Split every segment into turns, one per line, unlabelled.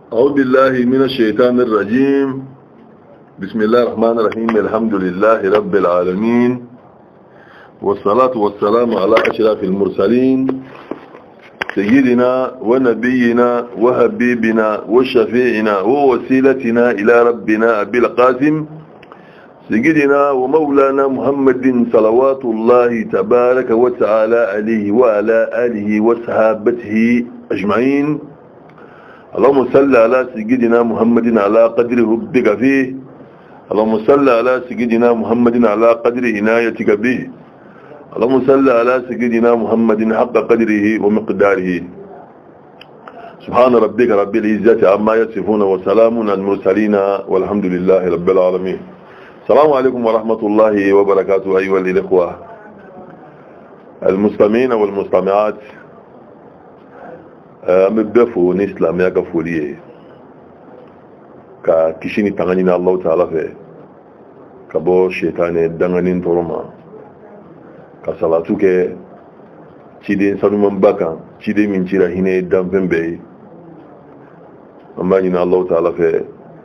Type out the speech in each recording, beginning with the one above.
أعوذ بالله من الشيطان الرجيم. بسم الله الرحمن الرحيم. الحمد لله رب العالمين، والصلاة والسلام على أشرف المرسلين سيدنا ونبينا وحبيبنا وشفيعنا ووسيلتنا إلى ربنا أبي القاسم سيدنا ومولانا محمد صلوات الله تبارك وتعالى عليه وعلى آله وصحابته أجمعين. اللهم صل على سيدنا محمد على قدر حبك فيه. اللهم صل على سيدنا محمد على قدر عنايتك به. اللهم صل على سيدنا محمد حق قدره ومقداره. سبحان ربك رب العزة عما يصفون وسلام على المرسلين والحمد لله رب العالمين. السلام عليكم ورحمة الله وبركاته أيها الإخوة المستمعين والمستمعات. مبدفو نسلام يا كفوليه ka kishini tangani na Allah Ta'ala fe ka bo shetane danganin toroma ka salatu ke cide sanuman baka cide min cira hine dampen be amma ni na Allah Ta'ala fe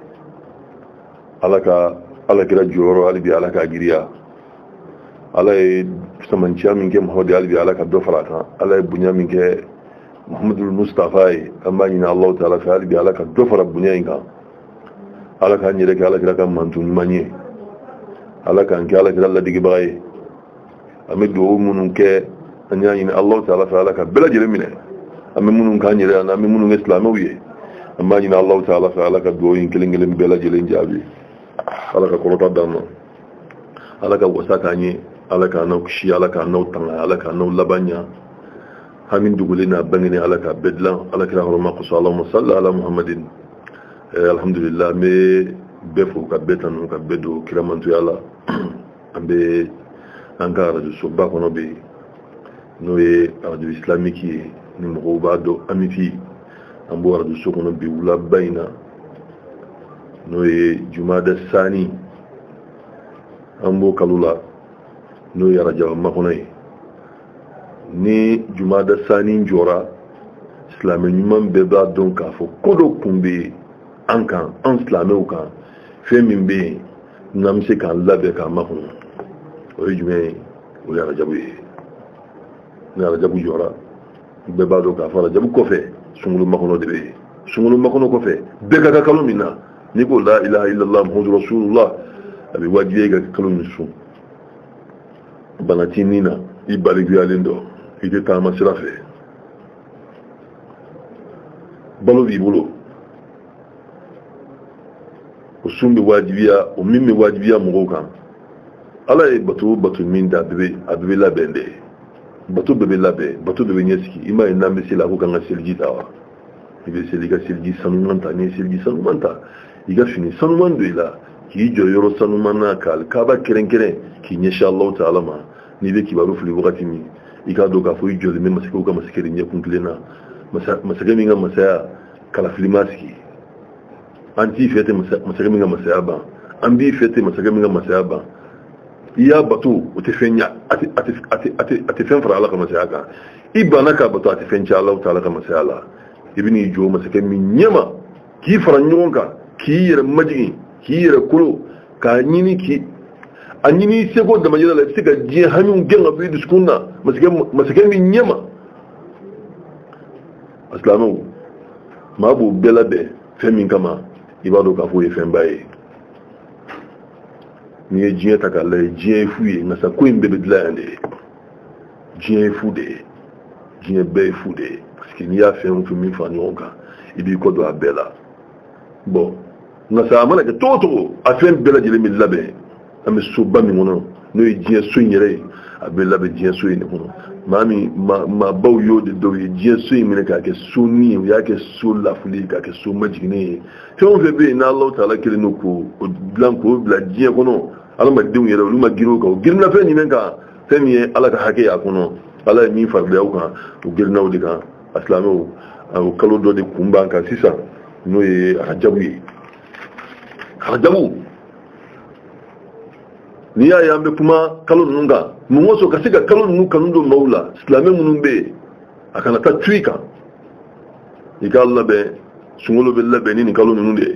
ala kira joro alibi ala ka giriya ala e samanci min ke muhammad alibi ala ka do farata ala e bunya min ke muhammadul mustafa amma ni na Allah Ta'ala fe alibi ala ka do fara bunya inga ala ka nyere ka ala kira kan mantun manye ala kan ke ala kira Allah digi baye amidu munun ke anya ni Allah Ta'ala fa ala ka bela jere mine ami munun ka nyere na ami munun islamiye amma ni Allah Ta'ala fa ala ka do yin kelengelen bela jere njabi ala ka korota dano ala ka wasaka nyi ala ka na kushi ala ka na tanga ala ka na labanya hamin dugulina bangene ala ka bedlan ala kira horma qus Allahumma salli ala Muhammadin. Alhamdulillah me befo ka betanu ka bedo kiramantu yala ambe ankara du soba kono be no ye radio islamique ni mo ba do amifi ambo radio sokono be wula bayna no ye jumada sani ambo kalula no ye rajaw makonay ni jumada sani njora islam nyum be ba donc afo kodo kumbe an silamɛw kan fɛn min bɛ yen n'an bɛ se k'an labɛn k'an makɔnɔ o ye jumɛn ye o ye arajabu ye ni arajabu jɔra bɛɛ b'a dɔn k'a fɔ arajabu kɔfɛ sunkalo makɔnɔ de bɛ yen sunkalo makɔnɔ kɔfɛ bɛɛ ka kan kalo min na n'i ko la ilaha illallah muhammadu rasulullah a bɛ wajibiya i ka kalo min sun bana t'i nin na i baliguyalen dɔ i tɛ taama sira fɛ balo b'i bolo o sun bɛ wajibiya o min bɛ wajibiya mɔgɔw kan ala ye bato min da a bɛ labɛn dɛ bato bɛɛ bɛ labɛn bato bɛɛ bɛ ɲɛsigi i m'a ye n'an bɛ seli a ko k'an ka seliji ta wa i bɛ seli i ka seliji sanuman ta n'i ye seliji sanuman ta i ka fini sanuman don i la k'i jɔ yɔrɔ sanuman na ka kaaba kɛrɛnkɛrɛn k'i ɲɛsin Alahu Ta'ala ma n'i bɛ kibaru fili wagati min i k'a dɔn k'a fɔ i jɔlen bɛ masakɛw ka masakɛ de ɲɛkun kelen na masakɛ min ka masaya kalafili ma sigi an t'i fɛ ten masakɛ min ka masaya ban an b'i fɛ ten masakɛ min ka masaya ban i y'a bato o tɛ fɛn ɲa a tɛ fɛn fara ala ka masaya kan i banna k'a bato a tɛ fɛn cɛ Alahu Ta'ala ka masaya la i bɛ n'i jɔ masakɛ min ɲɛma k'i fara ɲɔgɔn kan k'i yɛrɛ majigin k'i yɛrɛ kolo k'a ɲini a ɲini seko damajira la i bɛ se ka diɲɛ hamiw gɛn ka bɔ i dusukun na masakɛ min ɲɛma asilamɛw maa b'o bɛɛ labɛn fɛn min kama i b'a dɔn k'a fɔ o ye fɛnba ye n'i ye diɲɛ ta k'a lajɛ diɲɛ ye fu ye nka sa ko in bɛɛ bɛ dilan yan de diɲɛ ye fu de ye diɲɛ bɛɛ ye fu de ye parce que n'i y'a fɛn o fɛn min fara ɲɔgɔn kan i b'i kɔ don a bɛɛ la bon nka sa a mana kɛ cogo o cogo a fɛn bɛɛ lajɛlen bɛ labɛn an bɛ soba min kɔnɔ n'o ye diɲɛ so in yɛrɛ ye a bɛ labɛn diɲɛ so in de kɔnɔ maa baw y'o de dɔw ye diɲɛ so in minɛ k'a kɛ so ni u y'a kɛ so lafuli k'a kɛ so majiginnen ye fɛn o fɛn bɛ yen n'Alahu Ta'ala kelen don k'o dilan k'o bila diɲɛ kɔnɔ adamadenw yɛrɛ olu ma girin o kan o girinna fɛn jumɛn kan fɛn min ye ala ka hakɛ y'a kɔnɔ ala ye min farida aw kan o girinna o de kan a silamɛw o kalo dɔ de kun b'an kan sisan n'o ye arajabu ye arajabu n'i y'a ye an bɛ kuma kalo ninnu kan mun ko sɔn ka se ka kalo ninnu kanu don maaw la silamɛ minnu bɛ yen a kana taa tu i kan i k'a labɛn sungolo bella beni ni kalo nunde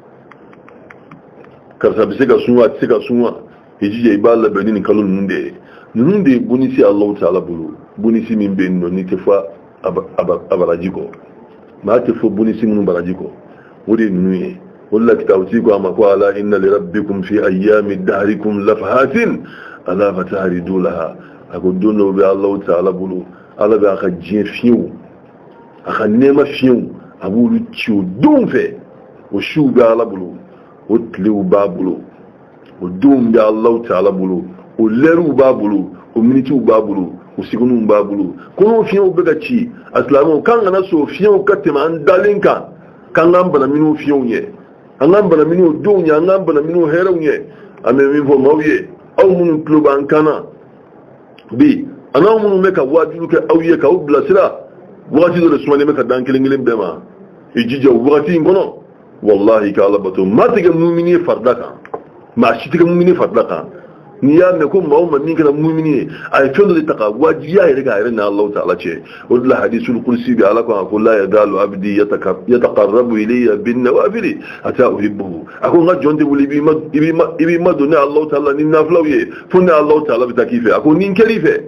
karsa bisega sunwa tsega sunwa hijije iballa beni ni kalo nunde bunisi Allah ta'ala bulu bunisi min ben no ni tefa abarajiko ma tefa bunisi mun barajiko wodi nuye wala kitawti ko ama ko ala inna li rabbikum fi ayyami dahrikum lafahatin ala fatahridu laha agodono be Allah ta'ala bulu ala be aka jin fiu aka nema fiu abulu ciu dumfe o shuga ala bulu o tliu babulu o dum be Allah ta'ala bulu o leru babulu o miniti babulu o sigunu babulu kono fiu be gaci aslamu kan na so fiu katema andalinka kan ngamba na minu fiu nye angamba na minu dunya angamba na minu herawye ame mimvo mawye au munu kluba ankana bi ana munu meka wajulu ke awye ka ubla sira wati do sumane meka dankelingilin bema ijija wati ngono wallahi ka labatu matiga mu'mini fardaka ma shitiga mu'mini fardaka niya me ko mawma min kana mu'mini ay fondo de taqa wajiya ya riga irin Allah ta'ala ce wadla hadithul qudsi bi alaka ko la yadalu abdi yataqarrabu ilayya bin nawafil ata uhibbu akon ga jonde wuli ibi maduna Allah ta'ala ni naflawiye funna Allah ta'ala bi takife akon nin kalife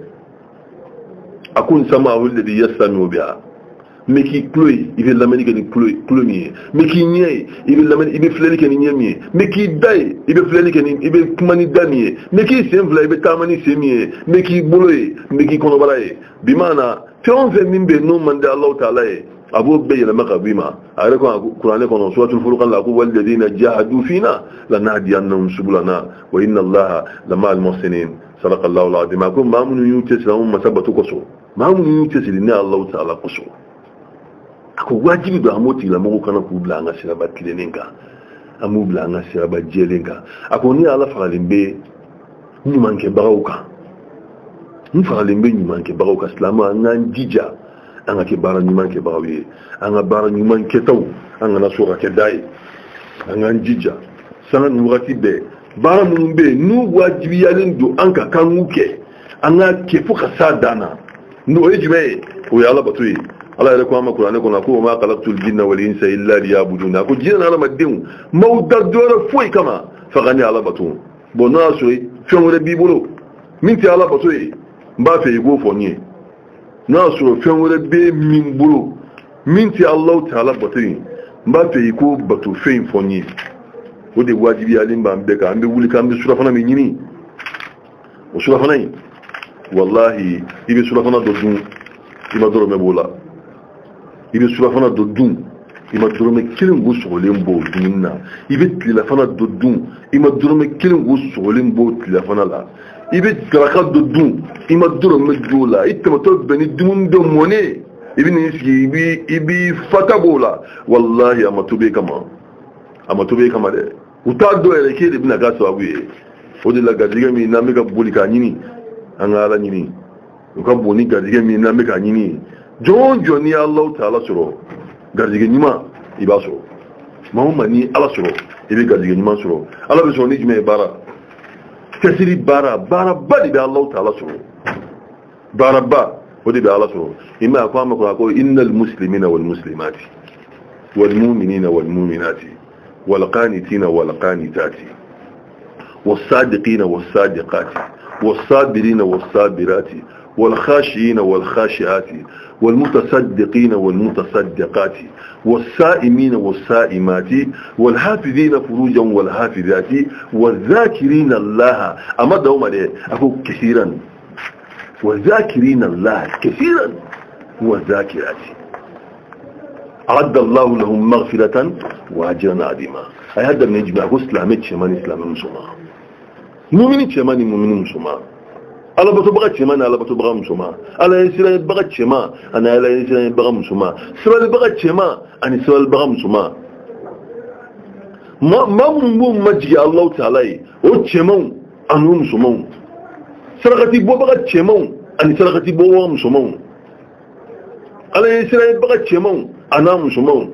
akon sama'u alladhi yastami'u biha meki kloy ibe lamani ke ni kloy mi meki nyei ibe lamani ibe fleli ke ni nyemi meki dai ibe fleli ke ni ibe kumani dami meki semfla ibe tamani semi meki boloy meki kono baraye bimana tonze mimbe no mande Allah ta'ala abu bayna makabima are ko qur'ane kono suratul furqan la qul walladina jahadu fina lanahdiyannahum subulana wa inna allaha lamal muhsinin sadaqa Allahu al-azim akum mamun yutasilu masabatu qasu mamun yutasilu ni Allah ta'ala qasu ako wajibi do amoti la mo kana ku bla nga sira ba tilenenga amu bla nga sira ba jelenga ako ni ala faralimbe ni manke barawka ni faralimbe ni manke barawka islama nan jija anga ke bara ni manke barawi anga bara ni manke taw anga na sura ke dai anga jija sanan wati be bara mun be nu wajibi yalen do anka kanuke anga ke fuka sadana no ejbe o yala batuyi Allah ya kuma Qur'ani kuna ko ma khalaqtul jinna wal insa illa liya'buduna ko jinna ala madin mawdar dora foi kama fa gani ala batu bona so fion bi bolo minti ala batu mba fe go fonye na so fion be min bolo minti Allah ta'ala batu mba fe ko batu fe fonye o de wajibi alin ba mbe ka ambe wuli ka ambe sura fana mi nyini o sura fana wallahi ibe sura fana do dun ima doro me bola ibe sura fana do dun ima doro me kilin go solen bo dunna ibe tila fana do dun ima doro me kilin go solen bo tila fana la ibe karaka do dun ima doro me dola itama to beni dun do mone ibe ni ski ibi fata bola wallahi amatobe kama de utado ele ke ibn gaso abuye odi la gadiga mi na mega bolika nyini angala nyini uka boni gadiga mi na mega nyini jonjo ni Allah ta'ala suro gadiga nyima ibaso mahuma ni ala suro ibe gadiga nyima suro ala be so ni jime bara kasiri bara badi be Allah ta'ala suro ba odi be ala suro ima kwa ko innal muslimina wal muslimati wal mu'minina wal mu'minati wal qanitina wal qanitati والصادقين والصادقات والصابرين والصابرات والخاشعين والخاشعات والمتصدقين والمتصدقات والصائمين والصائمات والحافظين فروجا والحافظات والذاكرين الله أمدهم عليه أقول كثيرا والذاكرين الله كثيرا والذاكرات أعد الله لهم مغفرة وأجرا عظيما أي هذا من يجب أقول إسلامي شمان إسلامي مسلمان مؤمنين شماني مؤمنين مسلمان ala bato baga cema na ala bato baga musoma ala yesira baga cema ana ala yesira baga musoma sibal baga cema ani sibal baga musoma ma mun majigi Allah ta'ala o cema anu musoma sarakati bo baga cema ani sarakati bo musoma ala yesira baga cema ana musoma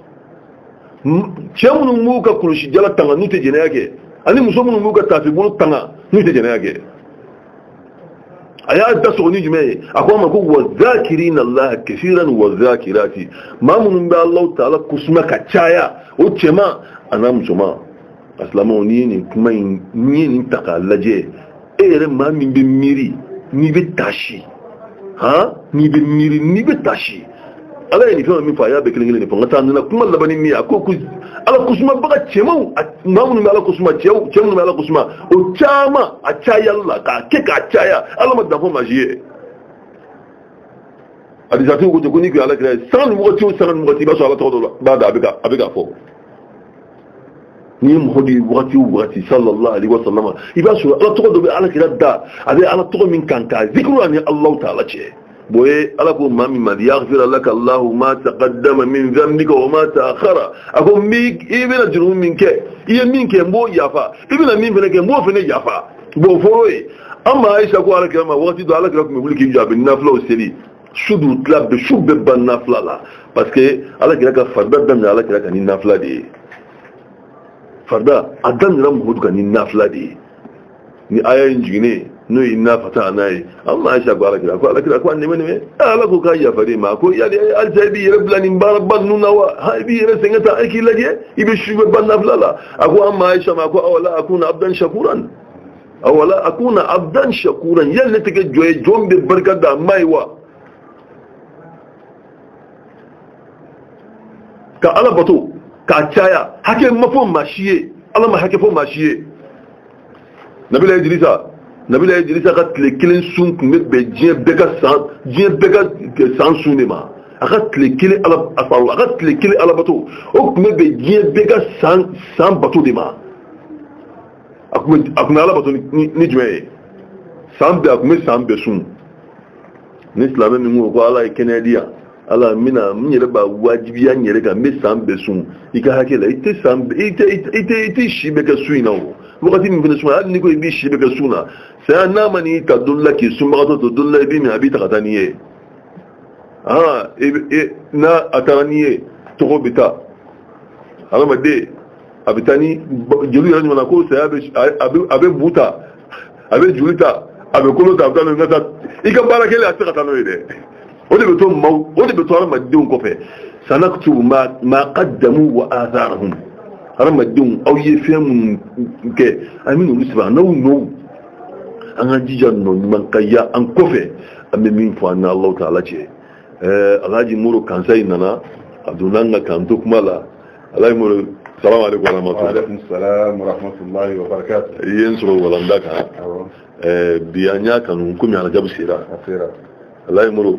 cema mu ka kulushi jala tanga nute jene yake ani musoma mu ka tafi bulu tanga nute jene yake aya da so ni jume akwai ma ko wazakirina Allah kaseeran wazakirati ma mun ba Allah ta'ala kusma ka chaya o chema anam suma aslamo ni kuma ni takalaje ere ma min be miri ni be tashi ha ni be miri ni be tashi ala ni fama min fa ya be kilingile ni fanga tan na kuma labani ni akoku ala kusuma baka chemau mamun mi ala kusuma chemu mi ala kusuma o chama a chaya Allah ka ke ka chaya ala madda fo majiye adi zatu ko jogoni ko ala kire san mo ti o san mo ti ba so ala to ba da abiga fo ni mohodi wati sallallahu alaihi wasallam iba so ala to do ala kire da abi ala to min kanka zikru ani Allah ta'ala ce boye ala ko mami ma yaghfir laka Allah ma taqaddama min dhanbika wa ma ta'akhara ako mi ibina juru minke iye minke mbo yafa ibina min fene ke mbo fene yafa bo foroye amma Aisha ko ala kiyama wati do ala kiyama ko mulki jabi nafla o seli shudu tlab be shubbe ban nafla la parce que ala kiyama farda dam ala kiyama ni nafla de farda adam ram hudu kan ni nafla de ni ayan jine no inna fatana yi amma Aisha ko ala kiyama ko ne me ala ko kayya fare ma ko ya aljabi rabbani barban nuna wa haibi resengata aiki laje ibe shubbe ban nafla la ako amma Aisha ma ko awala akuna abdan shakuran awala akuna abdan shakuran yalle take joye jombe barka da maiwa ka alabato ka caya hake mafon mashiye alama hake fon mashiye nabila idrisa ka tlekilin sun kuma be jiye beka san sunema aka tlekilin alabato o kuma be jiye beka san bato de ma akuma alabato ni jumɛn sambe akume sambe sun ni silamɛ min ko ala ye kɛnɛya di yan ala mina n yɛrɛ b'a wajibiya n yɛrɛ kan n bɛ sambe sun i ka hakɛ la i tɛ si bɛ kɛ sun in na o wagati min fana sun hali n'i ko i b'i si bɛ kɛ sun na saya n'a ma n'i ta don la k'i sunbagatɔ to don la i b'i min a b'i ta ka taa n'i ye n'a a taara n'i ye tɔgɔ bɛ taa hadamaden a bɛ taa ni joli yɛrɛ ɲuman na ko saya a bɛ bu ta a bɛ joli ta a bɛ kolo ta a bɛ taa n'o ye ka i ka baara kɛlen a tɛ se ka taa n'o ye dɛ o de bɛ to hadamadenw kɔfɛ sanaktubu ma qaddamu wa atharahum hadamadenw aw ye fɛn minnu kɛ an bɛ n'olu sɛbɛn n'aw nɔ an ka jija nɔ ɲuman ka ya an kɔfɛ an bɛ min fɔ an ni Alahu Ta'ala cɛ Alhaji Moro Kansayi nana a donna an ka kan to kuma la Alhaji Moro salamu alaikum warahmatullahi
salam warahmatullahi wabarakatuh
yen sɔrɔ walanda kan bi an y'a kanu komi alajabu sera Alhaji Moro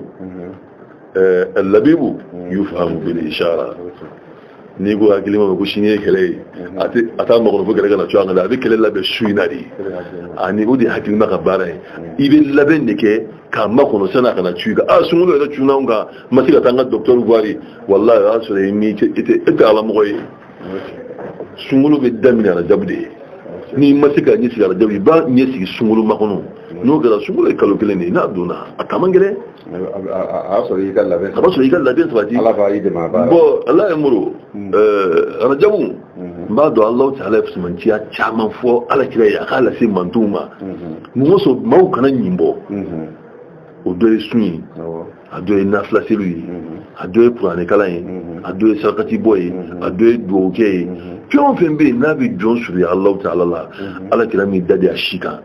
labibu yufahamu bil ishara ni ko hakili ma ko sini kele ata ma ko gele kana tuanga da bi kele labe shuina di ani odi hakili ma ka bara ibe labe ndike ka ma ko no sana kana tuiga sungulo da tuna nga masiga tanga docteur Gwari wallahi asure mi ite ala mo koy sungulo be damina na jabde ni masiga ni sigara jabi ba ni sigi sungulo makono no gara sungulo e kalo kele ni na duna atamangere
asore yi kan labe
sabati
ala fa yi de ma ba
bo Allah ya muro rajabu ba do Allah ta'ala fi manciya chaman fo ala kira ya kala sai mantuma mu so mau kana nyimbo o do sunyi a do nafla selu a do qur'an kala yi a do sakati boy a do doke pion fembe na bi jon suri Allah ta'ala la ala kira mi dadi ashika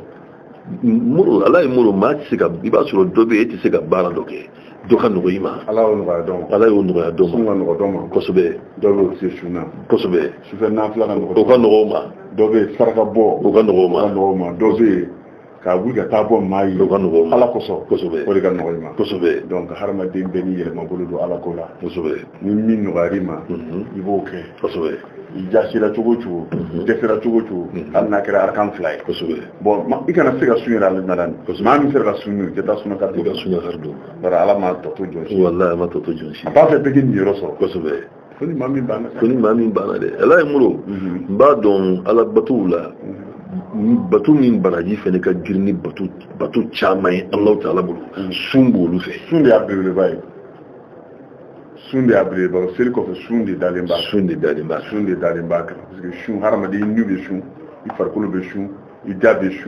muru ala muru ma tsika biba suro dobe eti sika bara doke doka nugoyima
ala on ba don
ala on nugoya don
sunga nugo don
kosobe
dobe se shuna
kosobe
sufe na fla nugo
o ka nugoma
dobe saraka bo
o ka nugoma
dobe ka buga tabo mai
o ka nugoma
ala koso
kosobe
o de ka nugoyima
kosobe
donc harma de beni yele ma bolu do ala kola
kosobe
ni min nugarima ibo ke
kosobe
jasira cogo desira cogo anna kira arkan fly
kosobe
bon ma ikana sega sunyira al nadan ma mi sera sunyu ke ta suna ka
ka sunya hardo
bara ala ma to jonsi
wallahi ma to jonsi
pa fe begin ni roso
kosobe
kuni mami bana
de ala muro ba don ala batula batu min baraji fene ka girni batu chamai Allah Ta'ala bulu sumbu lu fe
sunde abdul bay sunde abri ba sel ko sunde dalimba parce que shun harama de nube shun i farkolo be shun i dabe shun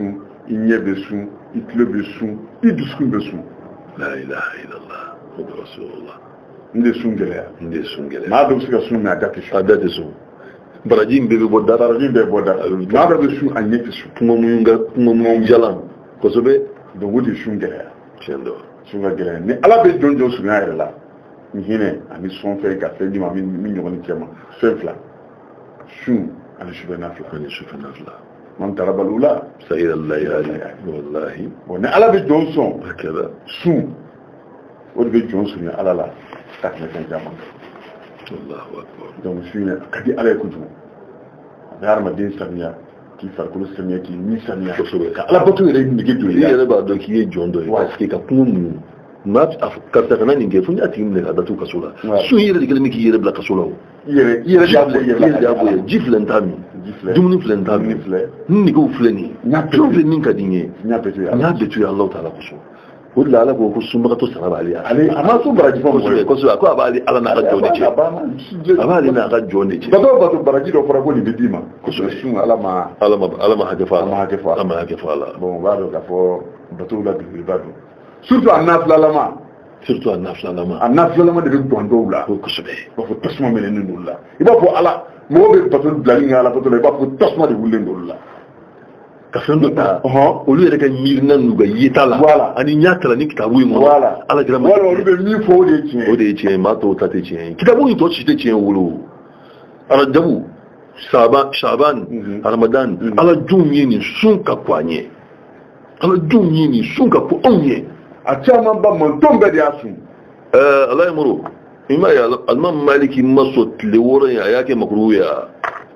i ɲɛ bɛ sun i tulo bɛ sun i dusukun bɛ sun.
La ilaha illallah Muhammadu Rasulullah.
N de sun gɛlɛya.
N de sun gɛlɛya.
Maa dɔ bɛ se ka sun mɛ a da tɛ sun.
A da tɛ sun. Baraji in bɛɛ bɛ bɔ da.
Baraji in bɛɛ bɔ da. Maa dɔ bɛ sun a ɲɛ tɛ sun.
Kungomuɲu jalan kosɛbɛ.
Donc o de sun gɛlɛya.
Tiɲɛ don.
Sun ka gɛlɛya ni ala bɛ jɔn jɔn surunya yɛrɛ la ni hinɛ ani sɔnfɛn ka fɛn di ma min ɲɔgɔn ni cɛ ma fɛn fila sun ani sufɛna fila.
Ani sufɛna fila.
Man taara balu la.
Sayira layali wallahi.
Bon ni ala bɛ jɔn sɔn.
Hakɛda.
Sun o de bɛ jɔn surunya ala la ka tɛmɛ fɛn caman.
Allahu akbar.
Donc sun a ka di ala ye kojugu. A bɛ hadamaden saniya k'i farikolo saniya k'i ni saniya.
Kosɛbɛ.
Ka ala bato yɛrɛ nege don i la.
I yɛrɛ b'a dɔn k'i ye jɔn dɔ ye. Parce que ka kungo muɲu. Maa karisa kana nin kɛ fo n y'a tigi minɛ ka datugu kaso la. Sun yɛrɛ de kɛlen bɛ k'i yɛrɛ bila kaso la o. I yɛrɛ de y'a bonya ji filɛ n t'a min. Dumuni filɛ n t'a min. N negew filɛ nin ye. Fɛn filɛ min ka di n ye. N y'a bɛɛ to yen Alahu taala kosɔn. O de la ala ko sunbagatɔ sara b'ale. A ma so baraji fɔ mɔgɔ ye. Kosɛbɛ a ko a b'ale ala n'a ka jɔn de cɛ. A b'ale n'a ka jɔn de cɛ.
Bato baraji dɔ fɔra ko nin bɛ d'i ma. Kosɛbɛ sun ala ma
hakɛ fɔ a la.
Ala ma hakɛ fɔ a la. Bon o b'a dɔn k'a fɔ batow la belebeleba don. Surtout a nafilalama.
Surtout a nafilalama. A
nafilalama de bɛ guwan dɔw la.
Kosɛbɛ.
I b'a fɔ tasuma minɛnen don la. I b'a fɔ ala mɔgɔw bɛ bato bilali kɛ ala bato la i b'a fɔ tasuma de wulilen don la.
Ka fɛn dɔ ta olu yɛrɛ ka miirina n'u ka yeta la ani n y'a kalan ni kitabu in kɔnɔ ala kira ma
olu bɛ min fɔ o de ye tiɲɛ ye.
O de ye tiɲɛ ye maa tɔw ta tɛ tiɲɛ ye kitabu in tɔ si tɛ tiɲɛ wolo arajabu shaban ramadan ala junw ye nin sun ka ko an ye ala junw ye nin sun ka ko anw ye
a caman ba mantɔn bɛɛ de y'a sun.
ala ye muru i m'a ye alimami maliki ma sɔn tile wɔɔrɔ in a y'a kɛ makruhu ye wa.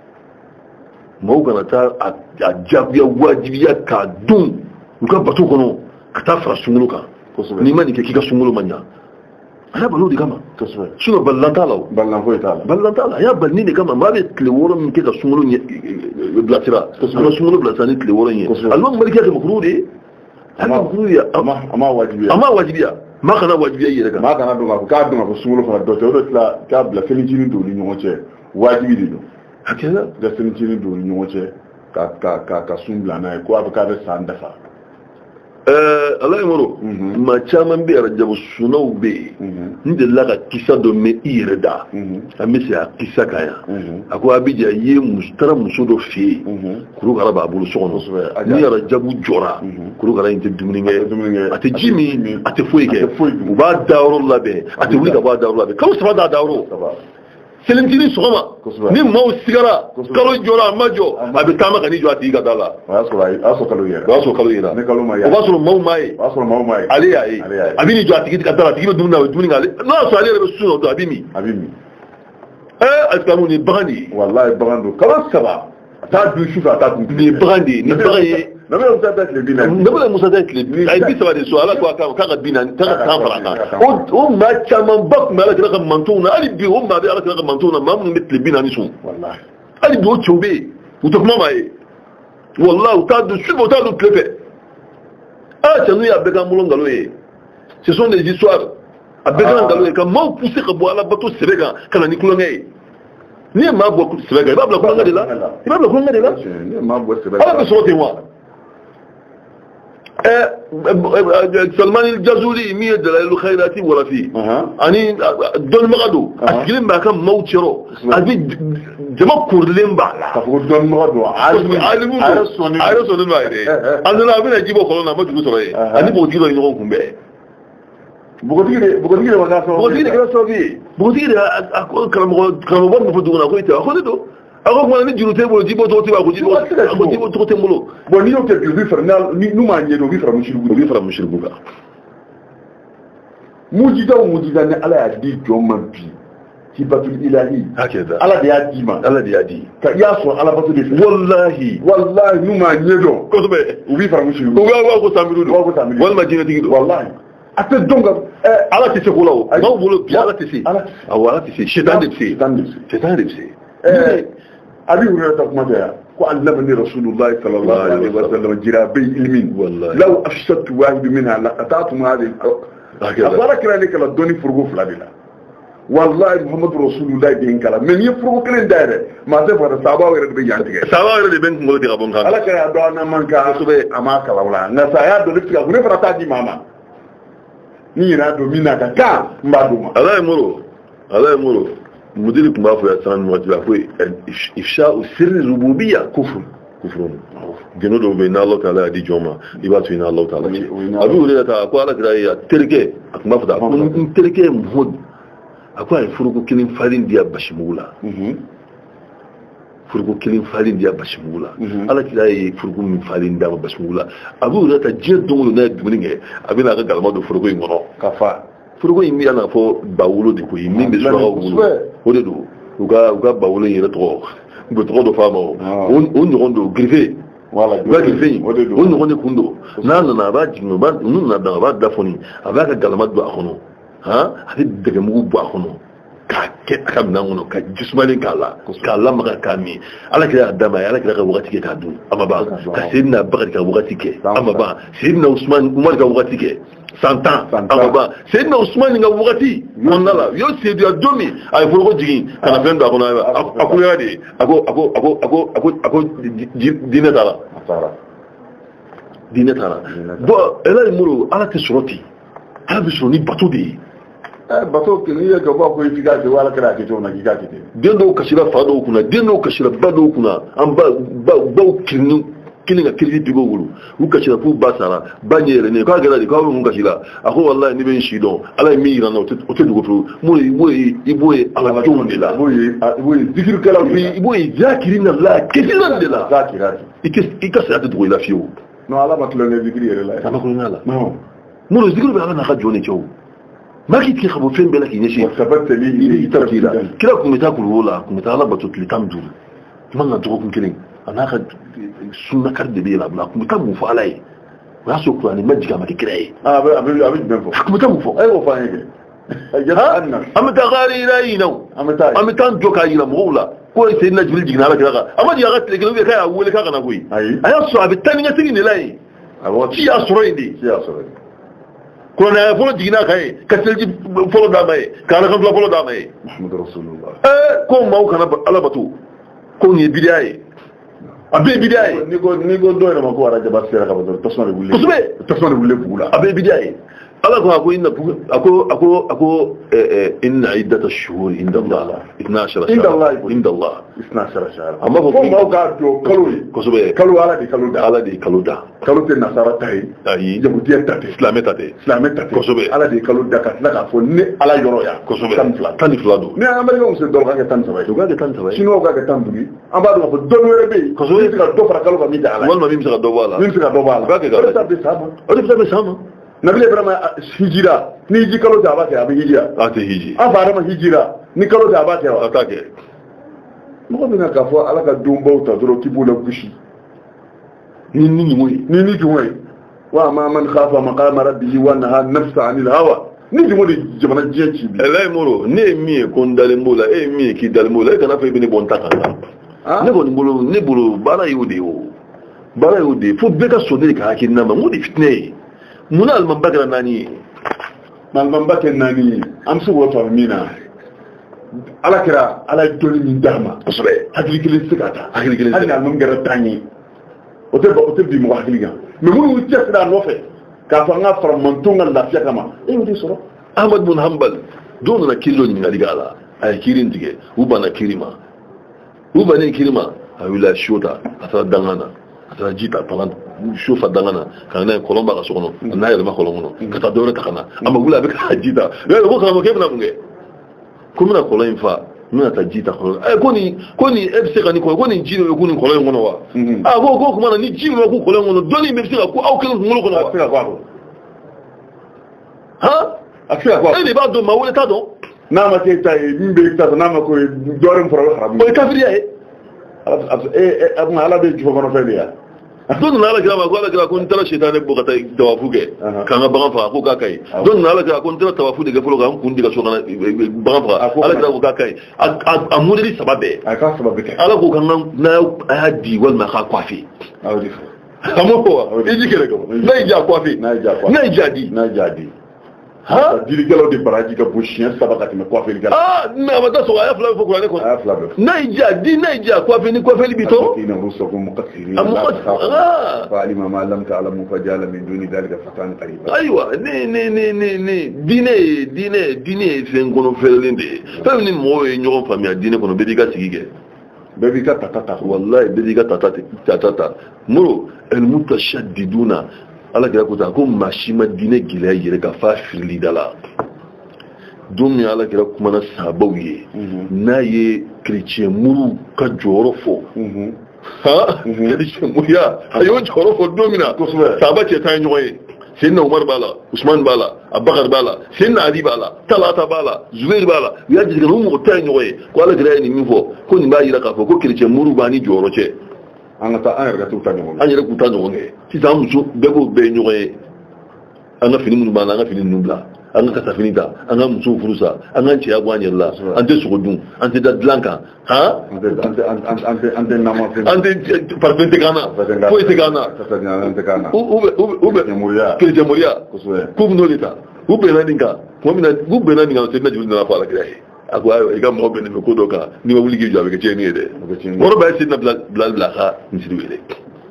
Mɔgɔw kana taa a jagoya wajibiya k'a dun u ka bato kɔnɔ ka taa fara sunkalo kan n'i ma nin kɛ k'i ka sunkalo ma ɲa a y'a bali o de kama sinon balilan t'a la o balilan t'a la a y'a bali nin de kama maa bɛ tile wɔɔrɔ min kɛ ka sunkalo bilasira an ka sunkalo bilasira ni tile wɔɔrɔ in ye alimami maliki y'a kɛ makruhu de ye a ma makruhu ye a ma wajibiya maa kana wajibiya i yɛrɛ kan
maa kana dɔn k'a fɔ k'a dɔn k'a fɔ sunkalo fana dɔ tɛ o de tila k'a bila selicinin don u ni ɲɔgɔn cɛ wajibi de don.
Hakɛda.
Da selicinin don u ni ɲɔgɔn cɛ ka sun bila n'a ye ko a bɛ k'a bɛ san dafa.
Ala ye mɔrɔ maa caman bɛ arajabu sunaw bɛ yen n delila ka kisa dɔ mɛn i yɛrɛ da an bɛ se a kisa kan yan a ko Abidjan i ye taara muso dɔ fɛ yen kurukara b'a bolo so kɔnɔ ni arajabu jɔra kurukara in tɛ dumuni kɛ a tɛ ji min a tɛ foyi kɛ u b'a dayɔrɔ labɛn a tɛ wuli ka bɔ a dayɔrɔ labɛn kalo 3 d'a dayɔrɔ. Selicinin sɔgɔma ni maaw sigara kalo jɔra a ma jɔ a bɛ taama ka n'i jɔ a tigi ka da la.
O y'a sɔrɔ kalo yɛrɛ.
O b'a sɔrɔ kalo yɛrɛ.
Ni kalo ma ye.
O b'a sɔrɔ maaw m'a ye.
O b'a sɔrɔ maaw m'a ye.
Ale y'a ye. A bɛ n'i jɔ a tigi ka da la a tigi bɛ dumuni na a bɛ dumuni kɛ ale n'a y'a sɔrɔ ale yɛrɛ bɛ sun na a bɛ min.
A bɛ min.
Alisamu nin bagan de ye.
Walayi bagan don kalo 3 a t'a dun sufɛ a t'a dun.
Nin ye bagan de ye nin bagan ye.
Nabi Musa ta tile 40.
Nabi Musa ta tile 40. A ye 30 de so ala ko k'a ka 40 k'a ka 10 fara kan. O maa caman ba tun bɛ ala kira ka mantonw na hali bi o maa bɛ ala kira ka mantonw na maa minnu bɛ tile 40 sun.
Walayi.
Hali bi o cɛw bɛ yen u tɛ kuma maa ye. Walayi u t'a dun sufɛ u t'a dun tile fɛ. Cɛ n'u y'a bɛɛ k'an bolo nkalon ye. Ce sont des histoires. A bɛɛ kɛra nkalon ye ka maaw pousser ka bɔ ala bato sɛbɛ kan ka na ni kulonkɛ ye. N'i ye maa bɔ sɛbɛ kan i b'a bila kulonkɛ de la. I b'a bila kulonkɛ de la.
N'i ye maa bɔ sɛbɛ kan.
Ala bɛ sɔrɔ ten wa. Salman al-Jazuli min ye Dalailul Khairati walafi ani dɔnnibaga don a sigilen bɛ a ka maaw cɛrɔ a bɛ jama korilen b'a la.
Ka fɔ ko dɔnnibaga don
alimu don a yɛrɛ sɔnnen don a yɛrɛ a nana a bɛna ji bɔ kɔlɔn na a ma juru sɔrɔ yen ani npogotigi dɔ ye ɲɔgɔn kunbɛn.
Npogotigi de ma k'a sababu ye.
Npogotigi de kɛra sababu ye npogotigi de a ko karamɔgɔ min fɔ dugu na ko i tɛ a ko ne don. A ko kuma ni juru tɛ bolo ji bɔ tɔgɔ tɛ a ko ji bɔ tɔgɔ tɛ n bolo.
Bon n'i y'o kɛ bi u b'i fara n'u m'a ɲɛdɔn u b'i fara musiriku kan. Mujiza ni ala y'a di jɔn ma bi hibatul ilahi.
Hakɛda.
Ala de y'a d'i ma.
Ala de y'a di.
Ka i y'a sɔrɔ ala bato de fɛ.
Walahi
n'u m'a ɲɛdɔn.
Kosɛbɛ.
U b'i fara musiriku.
U b'a ko sanbiri don. Walima jinɛtigi don.
Walahi. A tɛ dɔn ka
ala tɛ se ko la o. N'aw bolo bi ala tɛ se. Awɔ ala tɛ se. Setan de bɛ se. Setan de bɛ se.
Abi Hurairata kuma da ya ko allamani Rasulullahi sallallahu alaihi wasallam jirabi ilmin law afshatu wahid minha laqatatu hadhihi afara kira ne kala doni furgo fula de la wallahi muhammadu rasulullah den kala men ye furu kelen da yɛrɛ ma se fara sahaba yɛrɛ de bɛ yan tigɛ
sahaba yɛrɛ de bɛ kunkolo tigɛ bɔ kan
ala ka ya dɔn na man ka sobe ama kala wala na sa ya dɔn tigɛ ne fara ta di mama ni yɛrɛ dɔn min na ka kan n b'a d'u ma
ala ye muru mudiri tun b'a fɔ yan san waati la ko ifsha sirri rububiyya kufur geno dɔw bɛ yen n'Ala ta'ala y'a di jɔn ma i b'a to yen n'Ala ta'ala cɛ a bɛ wele ka taa ko ala kira ye a terikɛ a tun b'a fɔ ko n terikɛ ye Muhamadu a ko a ye furuko kelen farin di yan basimugu la furuko kelen farin di yan basimugu la ala kira ye furuko min farin d'a ma basimugu la a bɛ wele ka taa diɲɛ don o don n'a ye dumuni kɛ a bɛ n'a ka galama don furuko in kɔnɔ
ka fa
furuko in bɛ n'a fɔ bawolo de koyi min bɛ suraka wolo o de don u ka bawolo in yɛrɛ tɔgɔ u bɛ tɔgɔ dɔ f'a ma o ɲɔgɔn don grife
wala
grife o ɲɔgɔn de kun don n'a nana a b'a jigin n'u nana dan a b'a da fɔni a b'a ka galama don a kɔnɔ a bɛ dɛgɛmugu bɔ a kɔnɔ k'a kɛ a ka minɛn kɔnɔ ka jisumalen k'a lamaga k'a min ala kira y'a d'a ma ala kira ka wagati kɛ k'a dun a ma ban ka Seydina Bakari ka wagati kɛ a ma ban Seydina Umar ka wagati kɛ 100 ans a ma ban Seydina Usman ka wagati kɔnɔna la y'o seeduya don min a ye foroko jigin ka na fɛn don a kɔnɔ a ko y'a de a ko diinɛ t'a la diinɛ t'a la bon Elhaji Modibo ala tɛ sɔrɔ ten ala bɛ sɔrɔ ni bato de ye
bato n'i ye ka bɔ ko i k'a kɛ ala kɛra a kɛ cogo min na k'i k'a kɛ ten
den dɔw kasira fa dɔw kunna den dɔw kasira ba dɔw kunna an baw kirinin kelen ka kiriti digo wolo u kasira k'u ba sara ba ɲɛ yɛlɛnnen k'a kɛra de k'aw bɛ mun kasira a ko wallahi ne bɛ n si dɔn ala ye min yira n na o tɛ dugu fiyewu i b'o ye ala denw de la
i b'o ye zikirikɛlaw de la
i b'o ye zakiri na la kisilan de la i ka saya tɛ dogo i la fiyewu
non ala ma tulonkɛ zikiri yɛrɛ la
a ma tulonkɛ la Modibo zikiri bɛ ala n'a ka jɔn de cɛ o maa k'i tigɛ ka bɔ fɛn bɛɛ la k'i ɲɛsin i ta k'i la kira tun bɛ taa kulukoro la a tun bɛ taa ala bato tile 15 i man ka dɔgɔkun kelen a n'a ka sunna kari de bɛ yɛlɛ a bolo a tun bɛ taa mun fɔ ala ye o y'a sɔrɔ kuranɛ ma jigin a ma kɛ kira ye
a bɛ jumɛn fɔ
a tun bɛ taa mun fɔ
a y'o fɔ an ye kɛ
an bɛ taa kaari yira yin na an bɛ taa jɔ k'a yira mɔgɔw la ko Seydina Jibiril jiginna ala kira kan a ma jigin a ka tile kelen k'a y'a wele k'a kana koyi a y'a sɔrɔ a bɛ taa ni ka segin de la yen ci y'a sɔrɔ yen de kuranɛ fɔlɔ jiginna kan ye ka seliji fɔlɔ d'a ma ye ka alakan fila fɔlɔ d'a ma ye ko maaw kana ala bato ko nin ye bidiya ye a bɛɛ ye bidiya ye
n'i ko dɔ yɛrɛ ma ko arajaba sera ka bɔ dɔrɔn tasuma de wuli
kosɛbɛ tasuma de wuli bugu la a bɛɛ ye bidiya ye ala ko inna iddata shuhuri inda Allah 12 shahra inda Allah 12 shahra amma
ko maaw ka don kalo ye
kosɛbɛ
kalo ala de kalo da kalo tɛ nasara ta ye
ayi
jabutiya ta tɛ
silamɛ ta tɛ kosɛbɛ
ala de kalo da ka tila k'a fɔ ne ala yɔrɔ yan
kosɛbɛ 12 don
ni Américains muso dɔw k'a kɛ 13 ye
u k'a kɛ 13 ye
Chinois k'a kɛ 15 an b'a dɔn k'a fɔ dɔnni wɛrɛ bɛ yen
kosɛbɛ
min bɛ se ka dɔ fara kalo kan min tɛ ala ye
walima min bɛ se ka dɔ bɔ a la
o b'a kɛ o de bɛ s'an ma nabile vraiment hijira ni hiji kalo ta ba kɛ a bɛ hijira
a tɛ hiji
an fa adama hijira ni kalo ta ba kɛ
a t'a kɛ
mɔgɔ bɛna k'a fɔ ala ka donbaw ta dɔrɔn k'i b'o la gosi
ni ɲuman ye
ni jumɛn ye wa ma man khafa maqama rabbihi wa naha nafsa anil hawa ni jumɛn de jamana diɲɛ ci bi
Elhaji Modibo ne ye min ye ko n dalen b'o la e ye min ye k'i dalen b'o la e kana fɔ i bɛ ne bɔ n ta kan la ne kɔni bolo baara y'o de ye o baara y'o de ye fo bɛɛ ka sɔn ne de ka hakilina ma n ko de fitinɛ ye munna alimamiba kɛra 4 ye
alimamiba kɛ 4 ye an bɛ se k'o faamu min na ala kɛra ala ye dɔnni min d'a ma kosɛbɛ hakili kelen tɛ se ka ta hali ni alimami kɛra 10 ye o tɛ bi mɔgɔ hakili kan mais minnu y'u cɛsiri a nɔfɛ k'a fɔ an ka fara mantonw ka lafiya kama e y'o de sɔrɔ
Ahmad bin Hanbal dɔw nana kiri dɔ ɲininkali k'a la a ye kiri in tigɛ u banna kiri ma a wulila so ta a taara dangan na a taara ji ta so fa dangan na ka n'a ye kɔlɔn b'a ka so kɔnɔ a n'a yɛlɛma kɔlɔn kɔnɔ ka taa dɔwɛrɛ ta ka na a ma wuli a bɛ ka ji ta ko karamɔgɔ e bɛna mun kɛ ko n bɛna kɔlɔn in fa n bɛna taa ji ta kɔlɔn ko nin e bɛ se ka nin kɔlɔn ko nin ji de bɛ k'u nin kɔlɔn in kɔnɔ wa ko kuma na ni ji bɛ k'u kɔlɔn in kɔnɔ dɔnni bɛ se ka k'u aw kelen kunkolo kɔnɔ wa a bɛ se ka k'u e de b'a dɔn maa wɛrɛ t'a dɔn
n'a ma kɛ ta ye min bɛ ta n'a ma ko dɔwɛrɛ min fɔra o ye haramu
o ye kafiriya ye
ala bɛ jufɔkɔnɔfɛn de yan
don nana ala kira ma ko ala kira ko n taara sitani bɔ ka taa tawafu kɛ k'an ka bagan faga ko k'a ka ɲi don nana ala kira ko n taara tawafu de kɛ fɔlɔ k'an kun di ka so kɔnɔ bagan faga ala kira ko k'a ka ɲi a modèle 3 bɛɛ ala ko k'an n'a y'a di walima a k'a coiffer a m'o fɔ wa i ji kɛlɛ kama n'a y'i diya coiffer n'a y'i diya di
ha diri galo di baraji ka bushien sabaka me ko afeli galo
na mata so aya fla fo ko ne ko
aya fla be
naija ko afeli ko afeli bito
ina rusukum muqassirin fa alima ma lam ta'lamu fa jala min duni dalika fatan qariba
aywa ni dine fen kono felinde fam ni mo e nyogon famia dine kono bebi ga sigige
bebi ka tatata
wallahi bebi ga tatata muro al mutashaddiduna ala kira kuta ko mashima dine gila yire ka fa firli dala dum ya ala kira kuma na sabawiye na ye chrétien muru ka joro fo ha chrétien muya ayo joro fo domina saba ce ta nyoye sinna umar bala usman bala abubakar bala sinna ali bala talata bala zubair bala ya ji daga mu ta nyoye ko ala kira ni mifo ko ni ba yira ka fo ko chrétien muru ba ni joro ce
an ta an yarda tuta nyoye
an yarda tuta nyoye si ta muso bebo be nyoye an ga fini mun bala an ga fini nubla an ga kasa fini ta an ga muso furusa an ga ciya gwani Allah an te sugodun an te dadlanka ha
ante nama
ante parfente kana ko ite kana
ante kana
ube kele moria ko no leta ube na dinga ko mina ube na dinga te na jibu na fala kire ako ayo iga mo be ne ko doka ni ma wuli gi jabe ke cheni de moro ba sit na bla ha nsiduele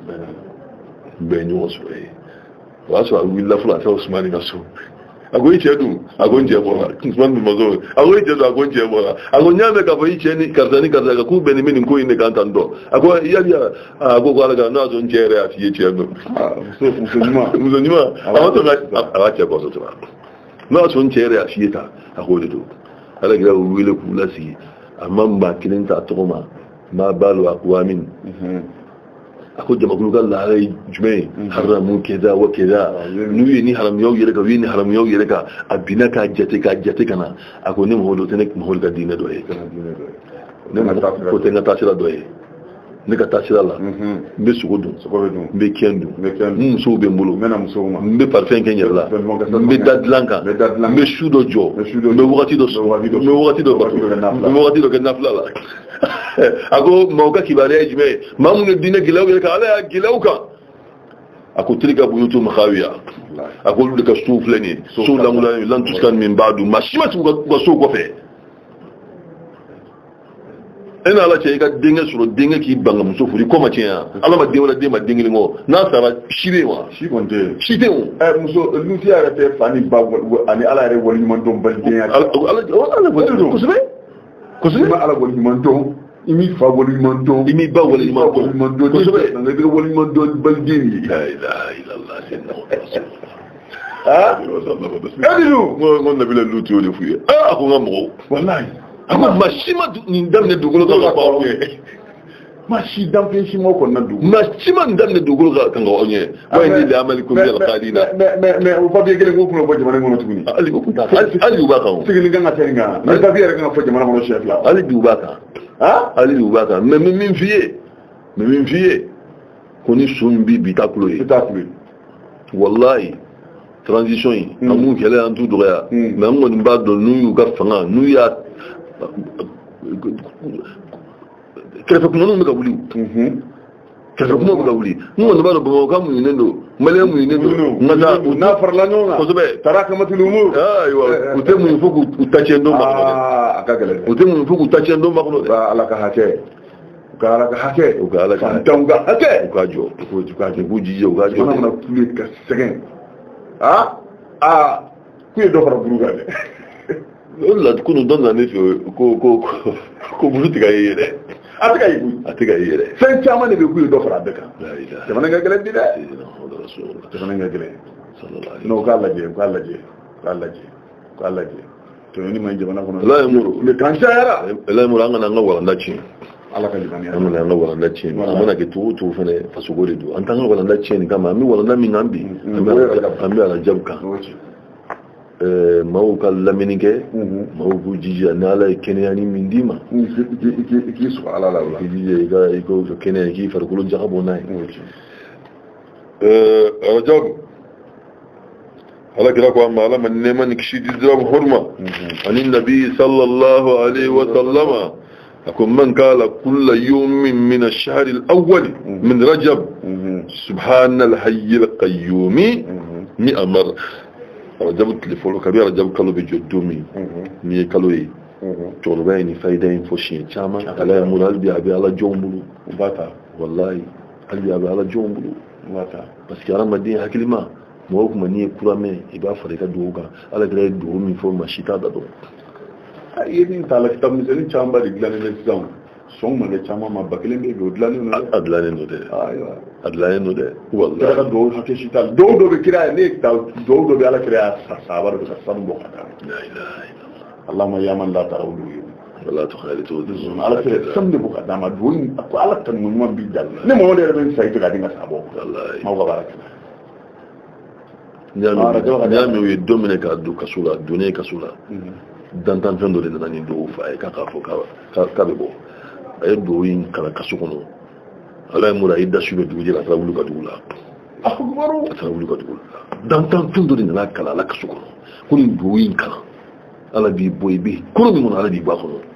be nyo so waso willa fula ta Usman ga so agoyi chedu agonje bora Usman bin Mazur agoyi chedu agonje bora agonyame ka boyi cheni karzani karzaga ku beni mini ko inde kan tando ago ya ago ko alaga na zo njere afiye chedu
so
muzonima awato ga awache ko so twa na zo njere afiye ta agode to alaga wile kulasi amma ba kilinta toma ma balu aqwamin أخذ جمعكم قال لا علي جمعي حرموا كذا وكذا نوي ني حرم يو يركا ويني حرم يو يركا أبينا كاجتك أنا أكون نم هولو تنك مهول كدينة دوي نم كوتنا تاشلا دوي نك تاشلا لا بسودو بكيندو مسو بمبلو ببارفين كنير لا بدادلانكا بشودو جو بوقتي دو كنافلا لا ako mauka kibare jime mamun dina gilaw ka ala gilaw ka ako trika buyutu makhawiya ako lu ka souflani so la mulani lan tuskan min ba'du mashima tu ga so ko fe ina ala ce ga dinga suro dinga ki banga muso furi ko ma tiya ala ma de wala de ma dingi ngo na sara shibe wa
shi konte
shi te o
muso lu ti ara te fani ba ani ala re woni man don balde ya
ala ko sube
ma ala woni man don imi fa woni man don
imi ba woni man don
ko sube na ga woni man don balde
la ilaha illallah sinna
adilu
ngon nabila luti woni fuye ko ngamo
wallahi
amma mashima ni damne dugulo ka ba onye
mashi dampe shi mo kon na dugu
mashima damne dugulo ka kan ga onye way ni da amalikum bil qadina
me o fa bi gele ko ko bo jamana ngono tuguni
ali ko kunta ali ubaka o
sigini nga tenga na fa bi rek nga fo jamana ngono chef la
ali ubaka ha ali ubaka me min fiye koni sumbi bitakulo wallahi transition yi amu kele an tu doya me ngon ba do nu ga fanga nu ya kefe kuma nu ga wuli kefe kuma ga wuli ngon ba do ba ka mu yinendo male mu yinendo ngata
na farla nyona
ko sobe
taraka matlumu
aywa utemu fuku utachendo makno
akagale
utemu fuku utachendo makno
ba alaka hake ukala ka hake fantonga hake
ukajo buji yo ukajo
mana tulit ka segen kuye do fara burugale
la kunu donna ne ko buluti ga yere atiga yere
sen chama ne be kuye do fara deka
la ilaha
jamana nga gele dide
rasul
jamana nga gele
sallallahu alaihi
no kala je to ni man jamana kono
la yamuru
le kancha yara
la yamuru anga nga wala ndachi
ala ka libani
amma nga wala ndachi amma ke tu fene fasugole do an tanga wala ndachi ni kama mi wala ndami ngambi amma ala jabka mauka laminike mauku jiji anala kenyani mindima
ki su ala la la
jiji iko kenyani ki farkulo jabo nai rajab ala kira ko mala man neman kishidi zab hurma anin nabi sallallahu alaihi wa sallama akum man kala kull yawmin min ash-shahr al-awwal min rajab subhana al-hayy al-qayyum 100 marra rajabu telefolo kabi rajabu kalo be jodomi ni kalo yi cɛkɔrɔba in ni fayida in fɔ siɲɛ caman ala ye mun hali bi a bɛ ala jɔnw bolo wallahi hali bi a bɛ ala jɔnw bolo parce que hadamaden hakilima mɔgɔ kuma n'i ye kura mɛn i b'a fara i ka dugawu kan ala kɛra ye dugawu min fɔ maa si t'a da dɔn
i ye min t'a la kitabu misɛnnin camanba de dilannen bɛ sisan sɔn man kɛ caman ma ba kelen bɛ yen o dilannen don dɛ
a dilannen don dɛ a dilannen don dɛ wallahi
kira ka dugawu hakɛ si t'a la dugawu dɔ bɛ kira ye ne ta dugawu dɔ bɛ ala kira y'a sahaba de bɛ ka sanu bɔ ka taa Allahumma ya man la tarawulu
wala tukhalitu
ala kira sanu de bɔ ka d'a ma dugawu ko ala tan ɲuman bi dal ne mɔgɔ de yɛrɛ bɛ sa i fɛ ka di n ka sahaba wallahi maaw ka baara kɛ
ɲaami u ye don minɛ k'a don kaso la donnen kaso la dantanfɛn dɔ de nana ni dugawu fa a ye k'a fɔ k'a bɛ bɔ a ye dugawu in kalan kaso kɔnɔ ala ye mun a ye dasu bɛ dugu jɛ a taara wuli ka dugu la a taara wuli ka dugu la dantanfɛn dɔ de nana kalan ala kaso kɔnɔ ko nin dugawu in kalan ala b'i bɔ i bɛ yen kolo min kɔnɔ ala b'i bɔ a kɔnɔ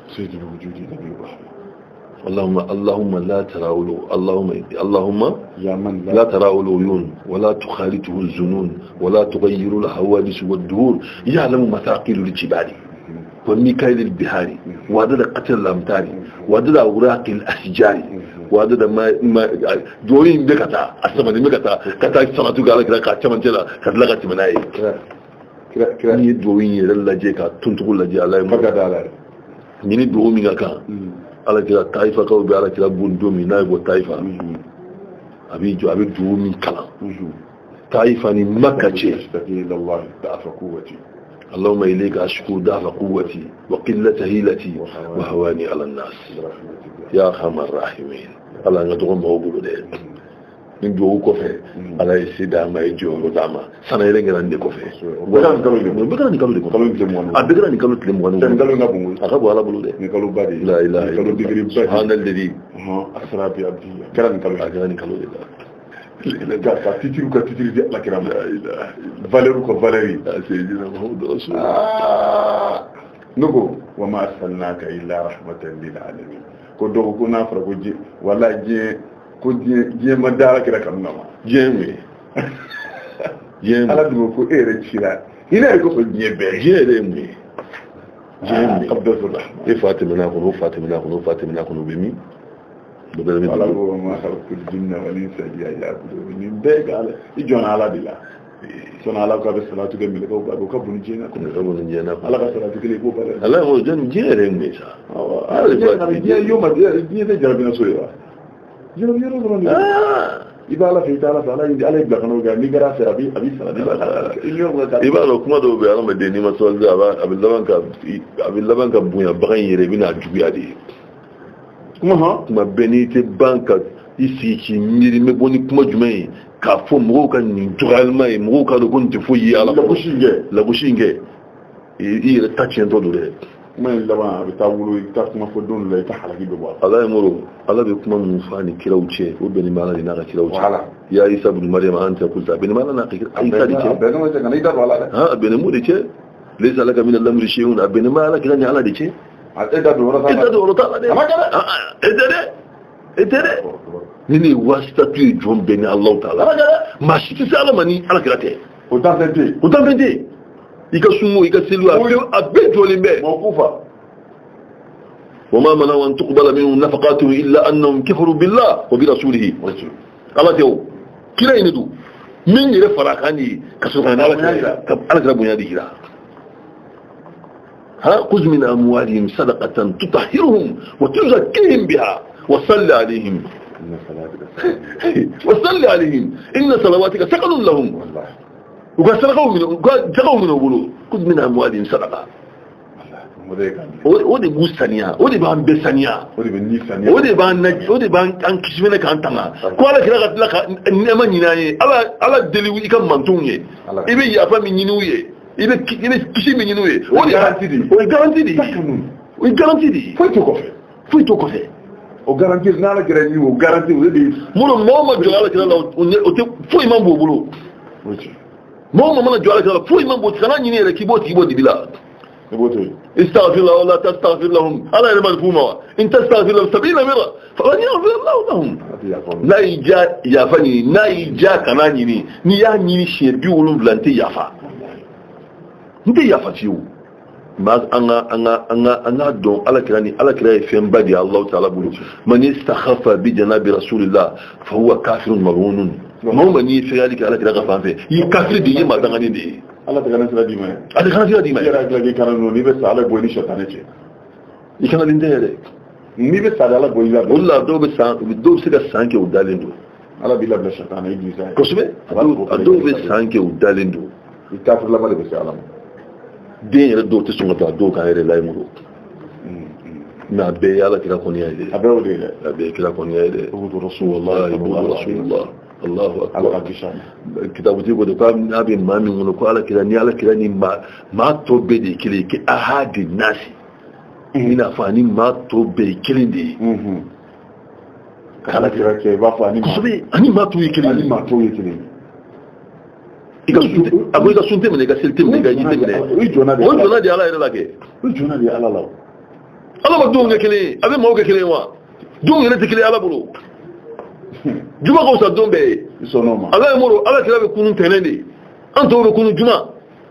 اللهم لا تراولوا اللهم لا تراولوا العيون ولا تخالطه الظنون ولا تغير الحوادث والدهور يعلم مثاقيل الجبال وميكائيل البحار وعدد قتل الامطار وعدد اوراق الاشجار وعدد ما دورين بكتا اسمن بكتا كتا سنتو قال كذا كاتمنتلا كدلغا تمناي كرا ني دورين يلاجي كا تنتقول لاجي الله مغدا ni do mi ngaka ala kira taifa ka be ala kira bundo mi na go taifa abi do mi kala taifa ni makka ce
Allah da'afa quwwati
اللهم إليك أشكو ضعف قوتي وقلة هيلتي وهواني على الناس يا أرحم الراحمين الله نتقوم بقول ده من دو كوفي على يسيدا ما يجوا داما سنة يرجع عندي كوفي بكرة نكالو دي بكرة نكالو تلمون
نكالو نبوم
أخبو على بلو ده
نكالو بادي
لا إله إلا الله سبحان الذي
أسرى بأبدي كرا نكالو ده ka titiru di la kiram valeru ko valeri
sayyidina Muhammad rasul
nugo wa ma arsalnaka illa rahmatan lil alamin ko dogo ko na fara ko ji wala ji ma dara kira kam nama
jemi
ala dugo ko ere chira ina ko so jebe
jere mi jemi
abdul rahman
e fatimina ko bimi
wala ko ma khalaqul jinna wal insa illa liya'budun min begala ijona ala bila sona ala ko be salatu ge mi ko ko bun jina ko
bun jina
ala ka salatu ge ko bale
ala mo jan jere mi sa
ala je yo ma je de jarabina so yo jero yero do ni ibala fi taala ala indi ala ibla kanu ga ni gara se abi salatu
ibala kuma do be ala ma de ni ma so za ba abillaban ka bunya bagan yere bina jubiya de kuma bɛnni tɛ ban ka i sigi k'i miiri n bɛ bɔ ni kuma jumɛn ye k'a fɔ mɔgɔw ka nin dɔgɔyalima ye mɔgɔw k'a dɔn ko nin tɛ foyi ye ala lagosi in kɛ i yɛrɛ ta tiɲɛtɔ don dɛ
kuma in laban a bɛ taa wolo i bɛ taa kuma fɔ don dɔ la i ka halaki bɛ bɔ
ala ye mɔrɔ ala bɛ kuma min fɔ a ni kiraw cɛ o bɛnnen bɛ ala de n'a ka kiraw cɛ ya isa bin mariam an tɛ kusa bɛnnen bɛ ala n'a ka isa de cɛ
a
bɛnnen b'o de cɛ lesa laka min al-amri shay'un a bɛnnen bɛ ala kira ni ala de cɛ
ita da wani
ta ne ita ne ni wasitatu ye jɔn bɛ ni Allah ta'ala maa si tɛ se ala ma ni ala kira tɛ
o tanfɛn
tɛ i ka sungo i ka seli a bɛɛ jɔlen bɛ وما منعوا أن تقبل منهم نفقاتهم إلا أنهم كفروا بالله وبرسوله ala tɛ o kira in de don min yɛrɛ fara kan de ka sɔrɔ ka ala kira bonya de jira خذ من أموالهم صدقة تطهرهم وتزكيهم بها وصل عليهم إن صلواتك سكن لهم وقال سرقوا منه بلو خذ من أموالهم صدقة ودي بوسانيا ودي بان بسانيا ودي بان أن كشمنا كانتنا كوالا كلا لك نما نيناي على دليل كم منتوني إبي يافا من ينوي ibe kisi min yinu ye o garanti di
foi to kofe o garanti na la garanti o garanti o de
muno moma jo ala kala o te foi man bo bulo moma mana jo ala kala foi man bo kana nyini re kibo di bila استغفر الله ولا تستغفر لهم على ما مفهومه ان تستغفر لهم 70 مره فلن يغفر الله لهم لا يجا يا فني لا يجا كنا ني يا ني شي بي ولو بلانتي يافا nte ya fatiyo ma anga don ala kira ye fɛn ba de Allah ta'ala bolo man istakhafa bi janabi rasulillah fa huwa kafirun marunun ma ni fiyali ka ala kira ka fan fɛ i kafir de ye ma dangani de ye
ala kana sira di ma
ala kana sira di ma
yara glagi kana no ni be sala boy ni shotane ce
i kana linde yɛrɛ
ni be sala ala boy la
walla do be se ka san kɛ u dalen do
ala bi labla shotane idrisa
kosɛbɛ a dɔw bɛ san kɛ u dalen do
i kafir la male be se ala
den yɛrɛ dɔw tɛ sɔn ka taa dɔw kan yɛrɛ layi muru mais a bɛɛ ye ala kira kɔniya ye dɛ
a bɛɛ o de ye dɛ
a bɛɛ ye kira kɔniya ye dɛ wallahi budu rasulullah Allahu akbar kitabuti ko de ko n'a bɛ maa min kɔnɔ ko ala kira ni maa tɔ bɛɛ de ye kelen ye ko ahadi nasi i n'a fɔ ani maa tɔ bɛɛ ye kelen de ye
ala kira kɛ i b'a fɔ
ani maa tɔw ye kelen
ani maa tɔw ye kelen
a ko i ka sun tɛ minɛ i ka seli tɛ minɛ i ka ji tɛ minɛ o jɔna de ala yɛrɛ la kɛ
o jɔna de ala la
ala ma denw kɛ kelen ye a bɛ maaw kɛ kelen ye wa denw yɛrɛ tɛ kelen ala bolo juma ka wusa don bɛɛ ye ala ye mɔrɔ ala kira bɛ kunun tɛnɛn de an tɔw bɛ kunun juma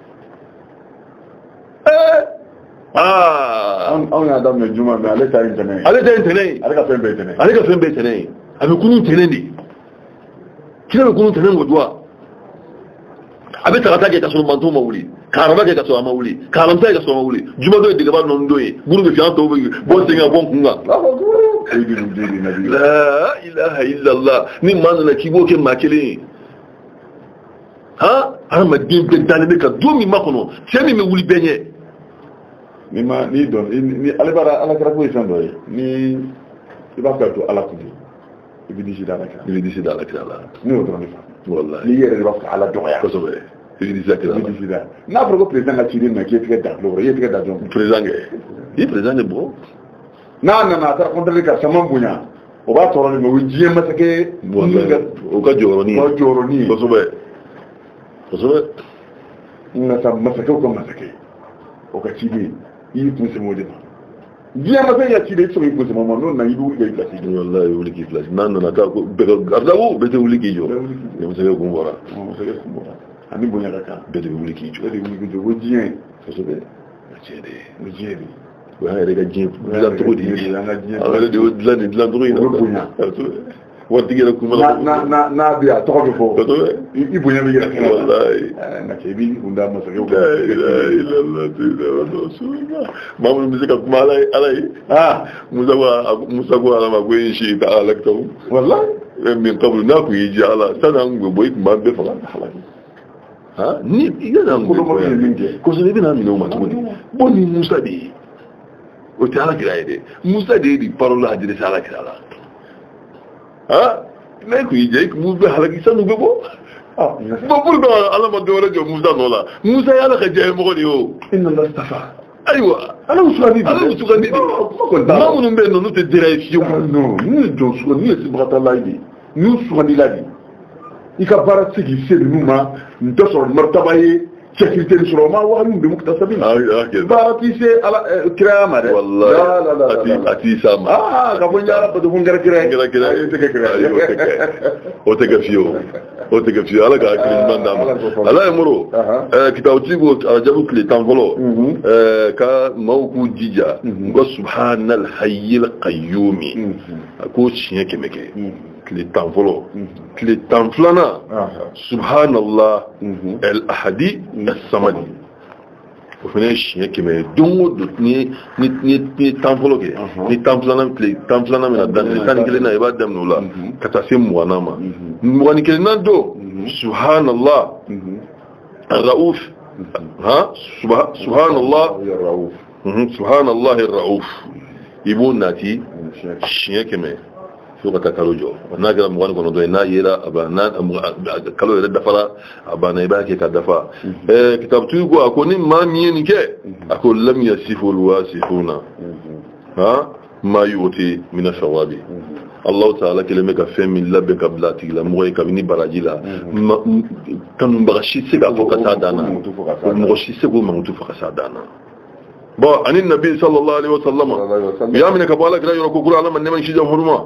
anw y'a daminɛ juma mais ale ta ye tɛnɛn ye
ale ta ye tɛnɛn ye
ale ka fɛn bɛɛ ye tɛnɛn ye
ale ka fɛn bɛɛ ye tɛnɛn ye a bɛ kunun tɛnɛn de kira bɛ kunun tɛnɛn o duwa a bɛ tagata kɛ ka sɔrɔ manto ma wuli ka araba kɛ ka sɔrɔ a ma wuli ka alamisa kɛ ka sɔrɔ a ma wuli juma dɔ ye degeba nɔnni dɔ ye buru bɛ fi an tɔw bɛ bɔ sen kan bɔ n kun kan la ilaha illallah ni maa nana k'i b'o kɛ maa kelen ye han adamaden bɛɛ dalen bɛ ka don min ma kɔnɔ cɛ min bɛ wuli bɛɛ ɲɛ
ni ale b'a ala kira ko ye fɛn dɔ ye ni i b'a fɛ to ala kun i bɛ disi da ala kira la ni y'o dɔrɔn de fa wallahi ni yɛrɛ de b'a fɛ ala dɔgɔya
kosɛbɛ i bɛ disi da
n'a fɔra ko président ka ciden na k'e tigɛ da tulo kɔrɔ i tigɛ da dɔn
président kɛ i président de bɔ
n'a nana a taara kɔntɛli ka sama bonya o b'a tɔɔrɔ de mais o ye diɲɛ masakɛ
o ka jɔyɔrɔnin ye kosɛbɛ
nasa masakɛw ka masakɛ o ka ciden i y'i kun sɛmɛ o de ma diɲɛ masakɛ ya ciden i tɛ sɔn k'i kun sɛmɛ o ma n'o nana i bɛ wuli k'i place
wallahi i wuli k'i place n'a nana taa ko garisawo bɛɛ tɛ wuli k'i jɔ masakɛ kun bɔra ani bonya ka kan bɛɛ de bɛ wuli k'i jɔ
o diɲɛ
kosɛbɛ
o diɲɛ de
o y'an yɛrɛ ka diɲɛ dilan cogo de ye an yɛrɛ de y'o dilan cogo in na waritigi yɛrɛ kun
n'a bɛ a tɔgɔ bɛ fɔ i bonya bɛ yɛrɛ kɛnɛ
wallahi
nka cɛ i b'i kun da masakɛw
maa minnu bɛ se ka kuma ala ye musa ko ala ma ko e si ta ala ka wallahi min kabulu n'a kun y'i diya ala sanni an kun bɛ bɔ i kun b'an bɛɛ faga ni i ka nan koloma ye min kɛ kosɛbɛ i bɛna minɛ o ma cogo di bon ni musa de ye o tɛ ala kira ye dɛ musa de ye di parole adressé ala kira la ne kun y'i diya i kun b'u bɛɛ halaki sanu bɛ bɔ bon pourquoi ala ma dɔwɛrɛ jɔ musa nɔ la musa ye ala ka diya ye mɔgɔ de ye o
inna Allah istafa
ayiwa
ala sugandi
de maa minnu bɛ yen nɔ n'u tɛ dira ye fiyewu
non n'u ye jɔn sugandi n'u ye sibagatala ye n'u sugandila de i ka baara tɛ se k'i se ninnu ma n tɛ sɔrɔ martaba ye cɛkirite sɔrɔ o ma wahyu bɛ muktasabi baara t'i se ala kiraya ma dɛ
wallahi a t'i s'a ma
ka fɔ n y'a bato ko n kɛra kira
o tɛ kɛ fiyewu ala ka hakili ɲuman d'a ma ala ye muru kitabutigi ko arajabu tile 10 fɔlɔ ka maaw k'u jija u ka subhanal hayyil qayyumi a k'o siɲɛ 100 kɛ tile 10 fɔlɔ tile 10 filanan subhanallah el ahadi as-samadi o fana ye siɲɛ 100 don o don ni 10 fɔlɔ kɛ ni 10 filanan tile 10 filanan bɛna daminɛ 11 na i b'a daminɛ o la ka taa se 20nan ma 21nan don subhanallah ar-rauf subhanallah ar-rauf i b'o nati siɲɛ 100 fo ka taa kalo jɔ n'a kɛra 29 ye n'a yera a banna kalo yɛrɛ dafara a banna i b'a kɛ ka dafa kitabutigi ko a ko ni maa min ye nin kɛ a ko lam yasifu al-wasifuna ma yu'ti min ash-shawabi Allah ta'ala kelen bɛ ka fɛn min labɛn ka bila a tigi la mɔgɔ ye kabini baraji la kanubaga si se k'a fɔ ka taa dan na mɔgɔ si se k'o mankutu fɔ ka s'a dan na bon ani nabi sallallahu alaihi wasallam ya mina ka bala kira yoro ko kura ala man neman shi jamhuruma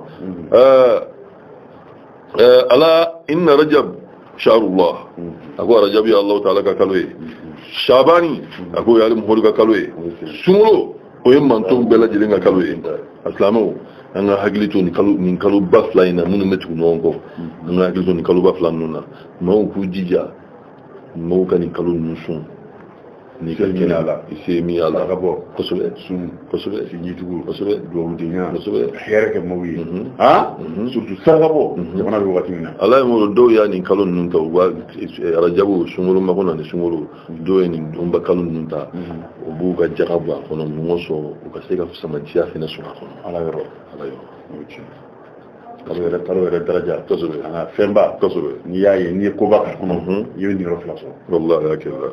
ala inna rajab shahrullah ako rajab ya Allah ta'ala ka kalwe shabani ako yali mo ka kaloye sumuro o yem manton bela jelenga kaloye aslamo anga hagilito ni kalu bafla ina munu metu nongo anga hagilito ni kalu bafla nuna mo ku jija mo kan ni kalu nusun ni ka kenala ise mi ala gabo kosobe si nyitu kosobe do mutinya kosobe hereke mo wi ha surtout sagabo wana do watina ala mo do ya ni kalu nun ta wa rajabu sumuru makona ni sumuru do ni umba kalu nun ta obu ga jagaba kono mo so ka sega sama tia fina so kono ala yo kalo yɛrɛ daraja kosɛbɛ ana fɛnba kosɛbɛ n'i y'a ye n'i ye koba k'a kɔnɔ i bɛ niyɔrɔ fila sɔrɔ wallahi hakilila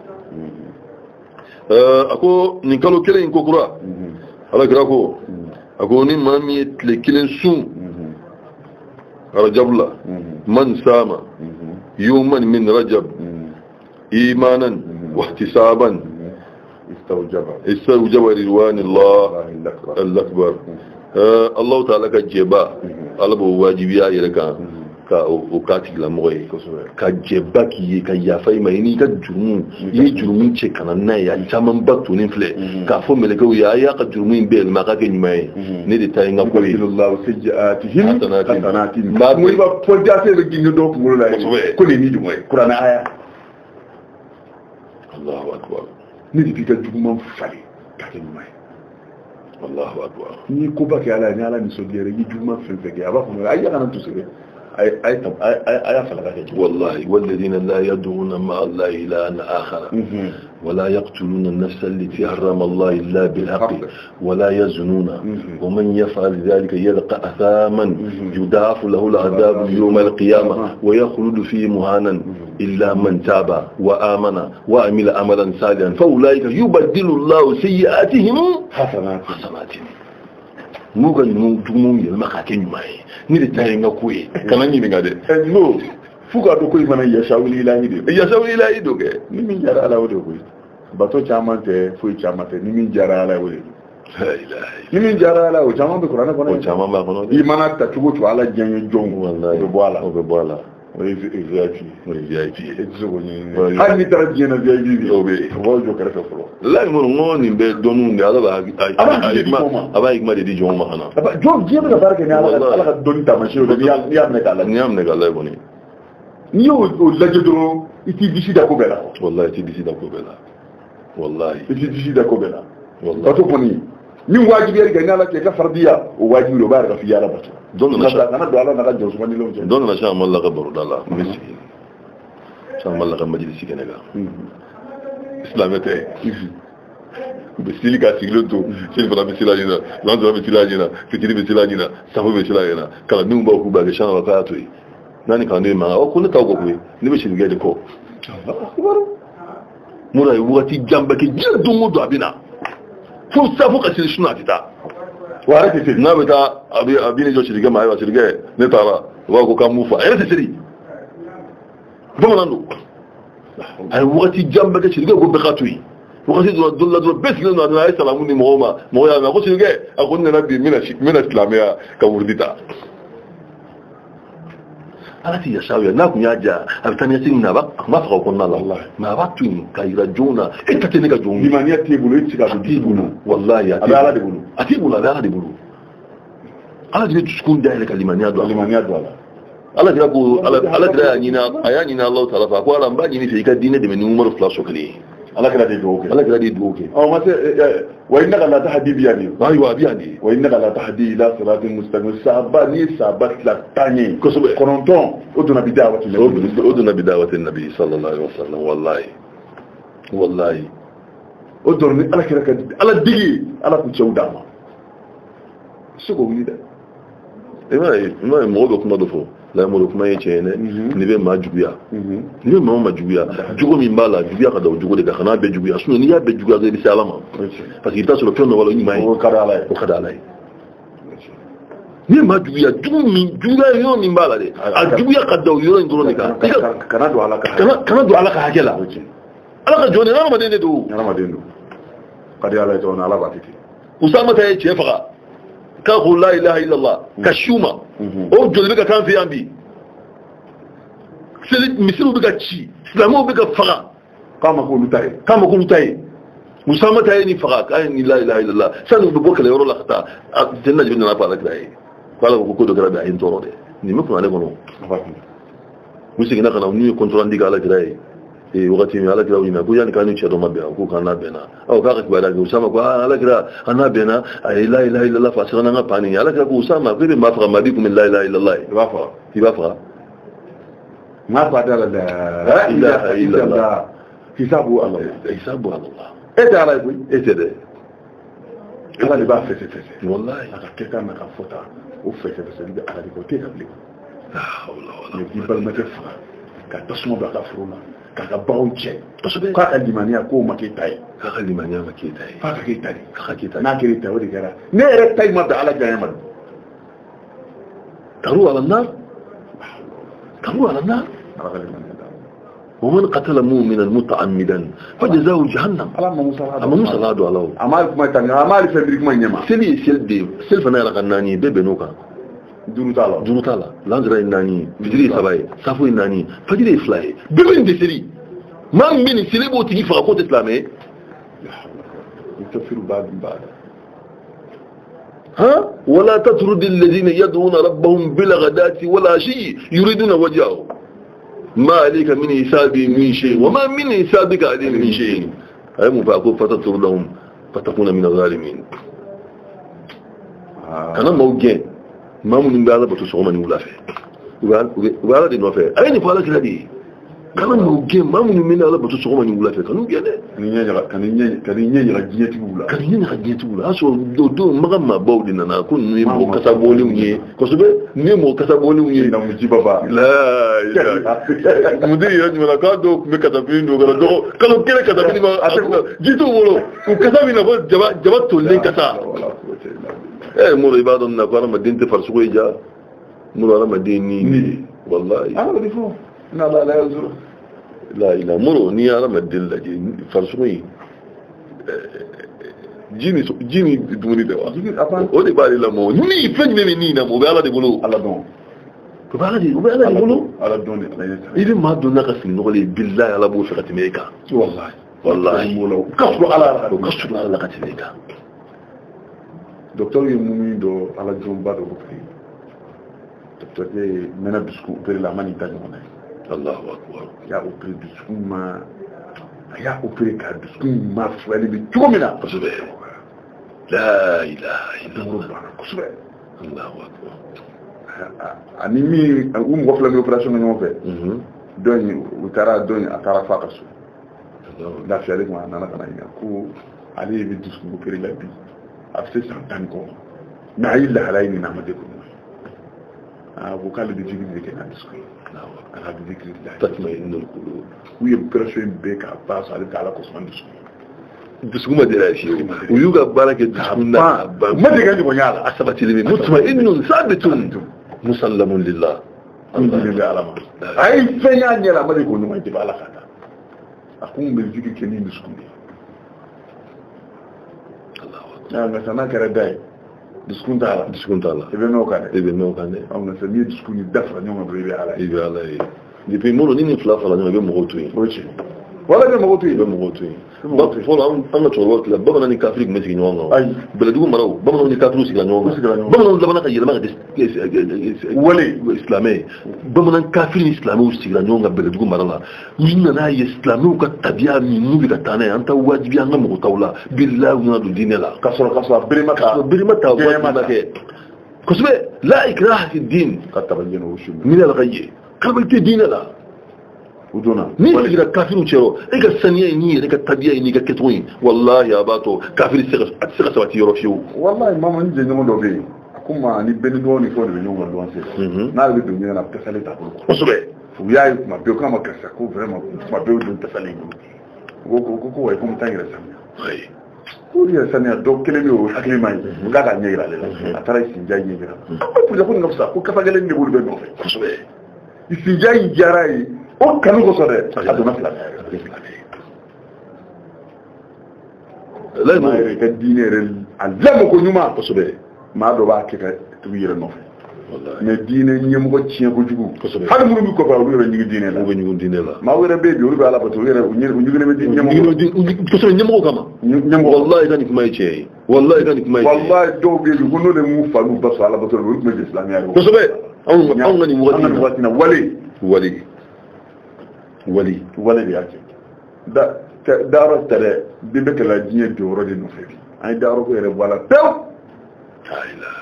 a ko nin kalo kelen in ko kura ala kira ko a ko ni maa min ye tile kelen sun rajab la man sama yawman min rajab imanan wa ihtisaban istawjaba ridwanillah al-akbar Allah ta'ala ka jeba alabo wajibiya yere kan ka o kati la moye ka jeba ki ka yafa mai ni ka jurumu yi jurumu ce kana na ya chaman bakto ni fle ka fo meleke ya ka jurumu be ma ka ke nyumai ne de tayi nga ko Allah sajjaatihim hasanatin ba mu ba podja se be ginno do ko la ko le ni du moy qur'ana aya Allahu akbar ni di ka jurumu fali ka ke nyumai Allahu akbar ni ko ba ke ala ni ala ni so gere yi juma fen fe ke aba ko ay kana to sire ay fala ka wallahi walladina la yad'una ma Allah ilahan akhar ولا يقتلون النفس التي حرم الله إلا بالحق ولا يزنون ومن يفعل ذلك يلقى أثاما يضاعف له العذاب يوم القيامة ويخلد فيه مهانا إلا من تاب وآمن وعمل عملا صالحا فأولئك يبدل الله سيئاتهم حسنات muga ni dumu yel makake nyumai ni de tayenga kuye kana ni ngade no fuga do koy mana yashawli ilahi do ke ni min jara ala wodo koy bato chamante fu chamante ni min jara ala wodo la ilaha ni min jara ala o chamante qur'ana kono chamante ba kono i mana ta tugo to ala janyo jongo wallahi be boala oui VIP ezo ni ani tarajina VIP obe wojo kare folo la mo ngoni be donu nda aba igma de dijo ma hana aba jom jebe da barke ni ala doni ta mashi do ni am ne kala boni ni o laje do iti bisi da ko bela wallahi iti bisi da ko bela wallahi to poni min wajibi yar gani ala ke ka fardiya o wajibi do bar ka fi yara bato don na sha na do ala na ka josu mani lo don na sha malla ka baru dalla misi sha malla ka majlisi ke naga islamete bisili ka siglo to sin fara bisila jina nan do bisila jina fitiri bisila jina safu bisila jina kala min ba ku ba ga sha wa ka to nani ka ne ma o kun ta ko ku ni be shi ga de ko mura yi wati jamba ke jirdun mudu abina fo safu ka siri suna fita ware ke siri na bita abin jo shirga mai ba shirga ne tara wa ko kan mufa ai ta siri bama nan do ai wati jamba ke shirga go be khatui wakati dulla bes ne na ai salamu ni mo ya ma ko shirga akon ne nabi mina islamia ka wurdita alati yashawi na kunyaja altani yasinna ba ma fa ko na Allah ma batu kayira jona etatene ka jona limania tebulu itika tibulu wallahi ala de bulu atibulu ala de bulu ala de tuskun da ile kalimania do ala dira ko ala dira nyina ayani na Allah ta'ala fa ko ala mbaji ni fi ka dine de men umar flash kali ala kala de doke o ma se wa innaka la tahdi bi yani aywa bi yani wa innaka la tahdi ila siratin mustaqim sabat la tani ko so kononton oduna bidawati nabi sallallahu alaihi wasallam wallahi odorni ala kala ka ala digi ala ku cewdama sugo wida e mo do kuma do fo la mo kuma yace ne ni be majuya ni be majuya jugo mi mbala juya ka daw jugo de ka na be juya sunu ni ya be juya de salama parce que ta sur le plan wala ni mai o kada alai ni majuya jugo mi juya yo mi mbala de a juya ka daw yo ndoro ni ka kana do ala ka hajela ala ka jone na ma de do kada alai to na ala batiti usama ta yace fa ka ko la ilaha illallah ka shuma o jolbe ka kan fi ambi sele misiru bi ka ci islamu bi ka fara
kama ko lutai
Usama tayini farak ayni la ilaha illallah sanu do bokale yoro la khata janna jibna na pala kray kwala ko do grada en toro de ni mako ale gono musi gina kana ni control ndiga ala kray e wakati mi ala kray ma ko yani kanu chedo mabbe ko kana bena aw ka ka bada Usama ko ala kray ana bena ay la ilaha illallah fa sirana nga pani ala kray ko Usama ko ma fa madikum la ilaha illallah ba fa
ma fa da la ilaha illallah hisabu Allah ete ala koy ete de ala ni ba fese wallahi aka keka na ka fota o fese di ala di ko te kabli la hawla wala quwwata illa billah ka tasmo ba ka furuna ka ka bawche ka ka limania ko makitai fa ka kitai na kiri ta wadi gara ne re tay ma da ala jayama
taru ala nar ومن قتل مؤمنا متعمدا فجزاؤه جهنم
اما موسى
هذا الله
امال كما تان امال فبريك ما نيما
سلفنا رقناني ببنوكا جنوتالا لانزرا ناني بدري سباي صافو ناني فجري فلاي بمن دي سري ما من سليبو تيجي فاكو اسلامي
يكفر بعد
ها ولا تطرد الذين يدعون ربهم بالغداة ولا شيء يريدون وجهه ما عليك من حسابي من شيء وما من حسابك عليهم من شيء أي مفاقو فتطر لهم فتكون من الظالمين كان موجين ما من بعد بتسومني ولا في وقال دي نوفي أين فعلك هذه كان موجين ما من بعد بتسومني ولا في كانوا جانا
كان ينجي
ولا أسوأ دو مغمى بودنا نكون نمو كسبولي وني كسبه نمو كسبولي وني لا مدير يجمع كادو مكتبين دو كانوا كده كتبين ما جيتوا ولو وكتبين بس جبت تولين كسا مر عباد الله كنا مدينة فرسوي جا مر على مدينة والله
أنا بدي فو لا يزور
لا إله مرو ني على مدينة فرسوي jini dumuni de wa o de bari la mo ni feñ me ni na mo be ala de bulu
ala don
ko bala de bulu
ala don
ile ma don naka sin no le billahi ala bu fakati meka wallahi
kasru ala
lakati meka
docteur yi mumi do ala jomba do ko fi docteur ye mena bisku per la mani ta ngone
Allahu akbar
ya o per bisku ma ya o per ka bisku ma fwali bi tumina
لا إله إلا الله
الله أكبر ani mi wafla mi operation no fe doni utara doni atara fakasu da fi ale ma nana kana ina ko ali bi disku ko kiri labi afse santan ko na illa halaini na made ko bu kala bi jigi ke na disku ala bi zikri
tatma'innul qulub
wi operation be ka pass ale kala ko man disku
بسكومة دلاشي ويوجد بركة بسكومة
ما تيجي تقول يلا
أثبت لي مطمئن ثابت مسلم لله
الحمد لله على ما أي فيان يلا ما يقولون ما يجيب على خاطر أقوم بالذكر كني بسكومة
الله أكبر
مثلا كرداي بسكون تعالى ابن نوكان أو نسميه بسكون الدفع نوم بريبي على
depuis mon ni flafa la nyobe mogotuyi
wala be mogotuyi
ba folo an to work la baba ni kafrik mesigi nyonga beladu maraw baba ni kafru siga nyonga baba la bana ka yelma
wali
islamé baba ni kafir islamu siga nyonga beladu marala minna na islamu ka tabia mi mubi ka tane anta wajibi an mo tawla billahi wa dinela
kasra birimata
كسبه لا إكراه في الدين
كتبين وشو
من الغي قبلت دين لا
ودونا
نيجي كده كافر وشرو إيجا الثانية إني إيجا التبيع إني كتوين والله يا باتو كافر السقة سواتي يروفيو
والله ما من جنوم دوبي أكون ما نبني دوني كون بنيوم دوان سير نار بدوني أنا بتسالي تقول
كسبه
وياي ما بيوكا ما كسكو فريم ما بيودون تسالي وكو يكون تاني رسمي Uriya sanya do kelemi o hakli mai ngaga nyegira lela atara isinja nyegira ko ya ko ngafsa ko kafa gelen ne bulbe no ko sobe isinja njarai o kanu ko sore aduna fla la ma ka dinere allam ko nyuma ko sobe ma do ba ke ka tuwira no mais diine ñemugo tiñe ko jugu hada muru mi ko fa wuro ñigi diine la
ko ñugo diine la
ma wura be bi wuro ala bato wura ñigi le di ñemugo
ko so ñemugo kama ñemugo wallahi kan ko may ci wallahi kan ko may
wallahi do be ko no le mu fa lu baso ala bato wuro me islam ya
ko so be on ngani
watina wali bi ake da daro tare bi be kala diine do wuro de no fe ay daro ko yere wala pew la ilaha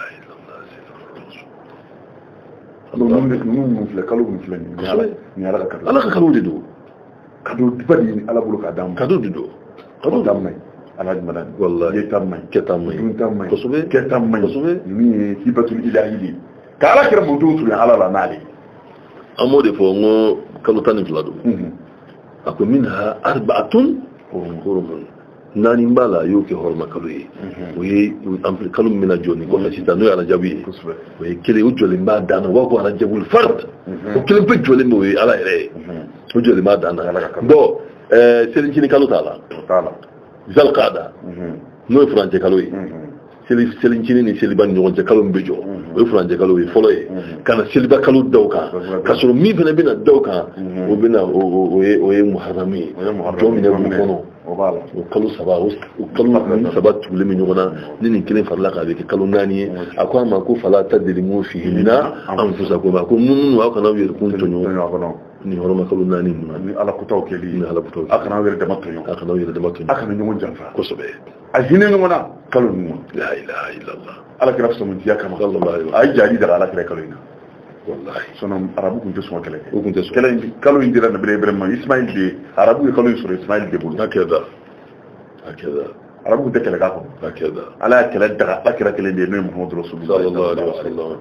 nun filɛ kalo min filɛ ni ala ka
kalo de don
kado diba de ɲini ala bolo k'a d'a ma
kado de don
kado d'a ma ala jumɛn
wallahi
ye ta ma
kɛ ta ma
dun ta ma
kosɛbɛ
kɛ ta ma ninnu ye hibatul ilahi de ka ala kɛra mɔdenw surunya ala la n'ale
an b'o de fɔ n ko kalo 12 don a ko minha arba'atun hurumun naani b'a la y'o kɛ hɔrɔma kalo ye o ye kalo min bɛna jɔ nin kɔfɛ sisan n'o ye arajabu ye o ye kelen o jɔlen b'a dan na u b'a fɔ arajabul fard o kelen bɛɛ jɔlen bɛ o ye ala yɛrɛ ye o jɔlen b'a dan na bon selicini kalo t'a la zalqada n'o ye furancɛ kalo ye selicini ni seliba ni ɲɔgɔn cɛ kalo min bɛ jɔ o ye furancɛ kalo ye fɔlɔ ye ka na seliba kalo daw kan ka sɔrɔ min fana bɛna daw kan o bɛna o ye muharram ye jɔn minɛ b'u kɔnɔ o kalo saba o kalo saba tugulen bɛ ɲɔgɔn na ni nin kelen farala k'a bɛ kɛ kalo 4 ye a ko a ma ko fala tadlimu fihina anfusakum a ko minnu aw kana aw yɛrɛ kun tɔɲɔ nin hɔrɔma kalo 4 ninnu na
ni ala kutaw kɛli
ni ala kutaw
a kana aw yɛrɛ dama tɔɲɔ
a kana aw yɛrɛ dama tɔɲɔ
a kana ɲɔgɔn janfa
kosɛbɛ
a hinɛ ɲɔgɔn na kalo ninnu
la ilaha illallah
ala kɛra sɔmɔntiya kama a ye jaabi daga ala kɛra kalo in na
wallahi
sinon arabu kun tɛ sɔn kɛlɛ kɛ
o kun tɛ sɔn
kɛlɛ in kalo in dira nabila ibrahima ismail de arabu ye kalo in sɔrɔ ismail de bolo
hakɛda
arabu kun tɛ kɛlɛ k'a kɔnɔ
hakɛda
ala y'a kɛlɛ daga ala kɛra kelen de ye n'o ye muhammadu rasulullah
sallallahu alaihi wasallam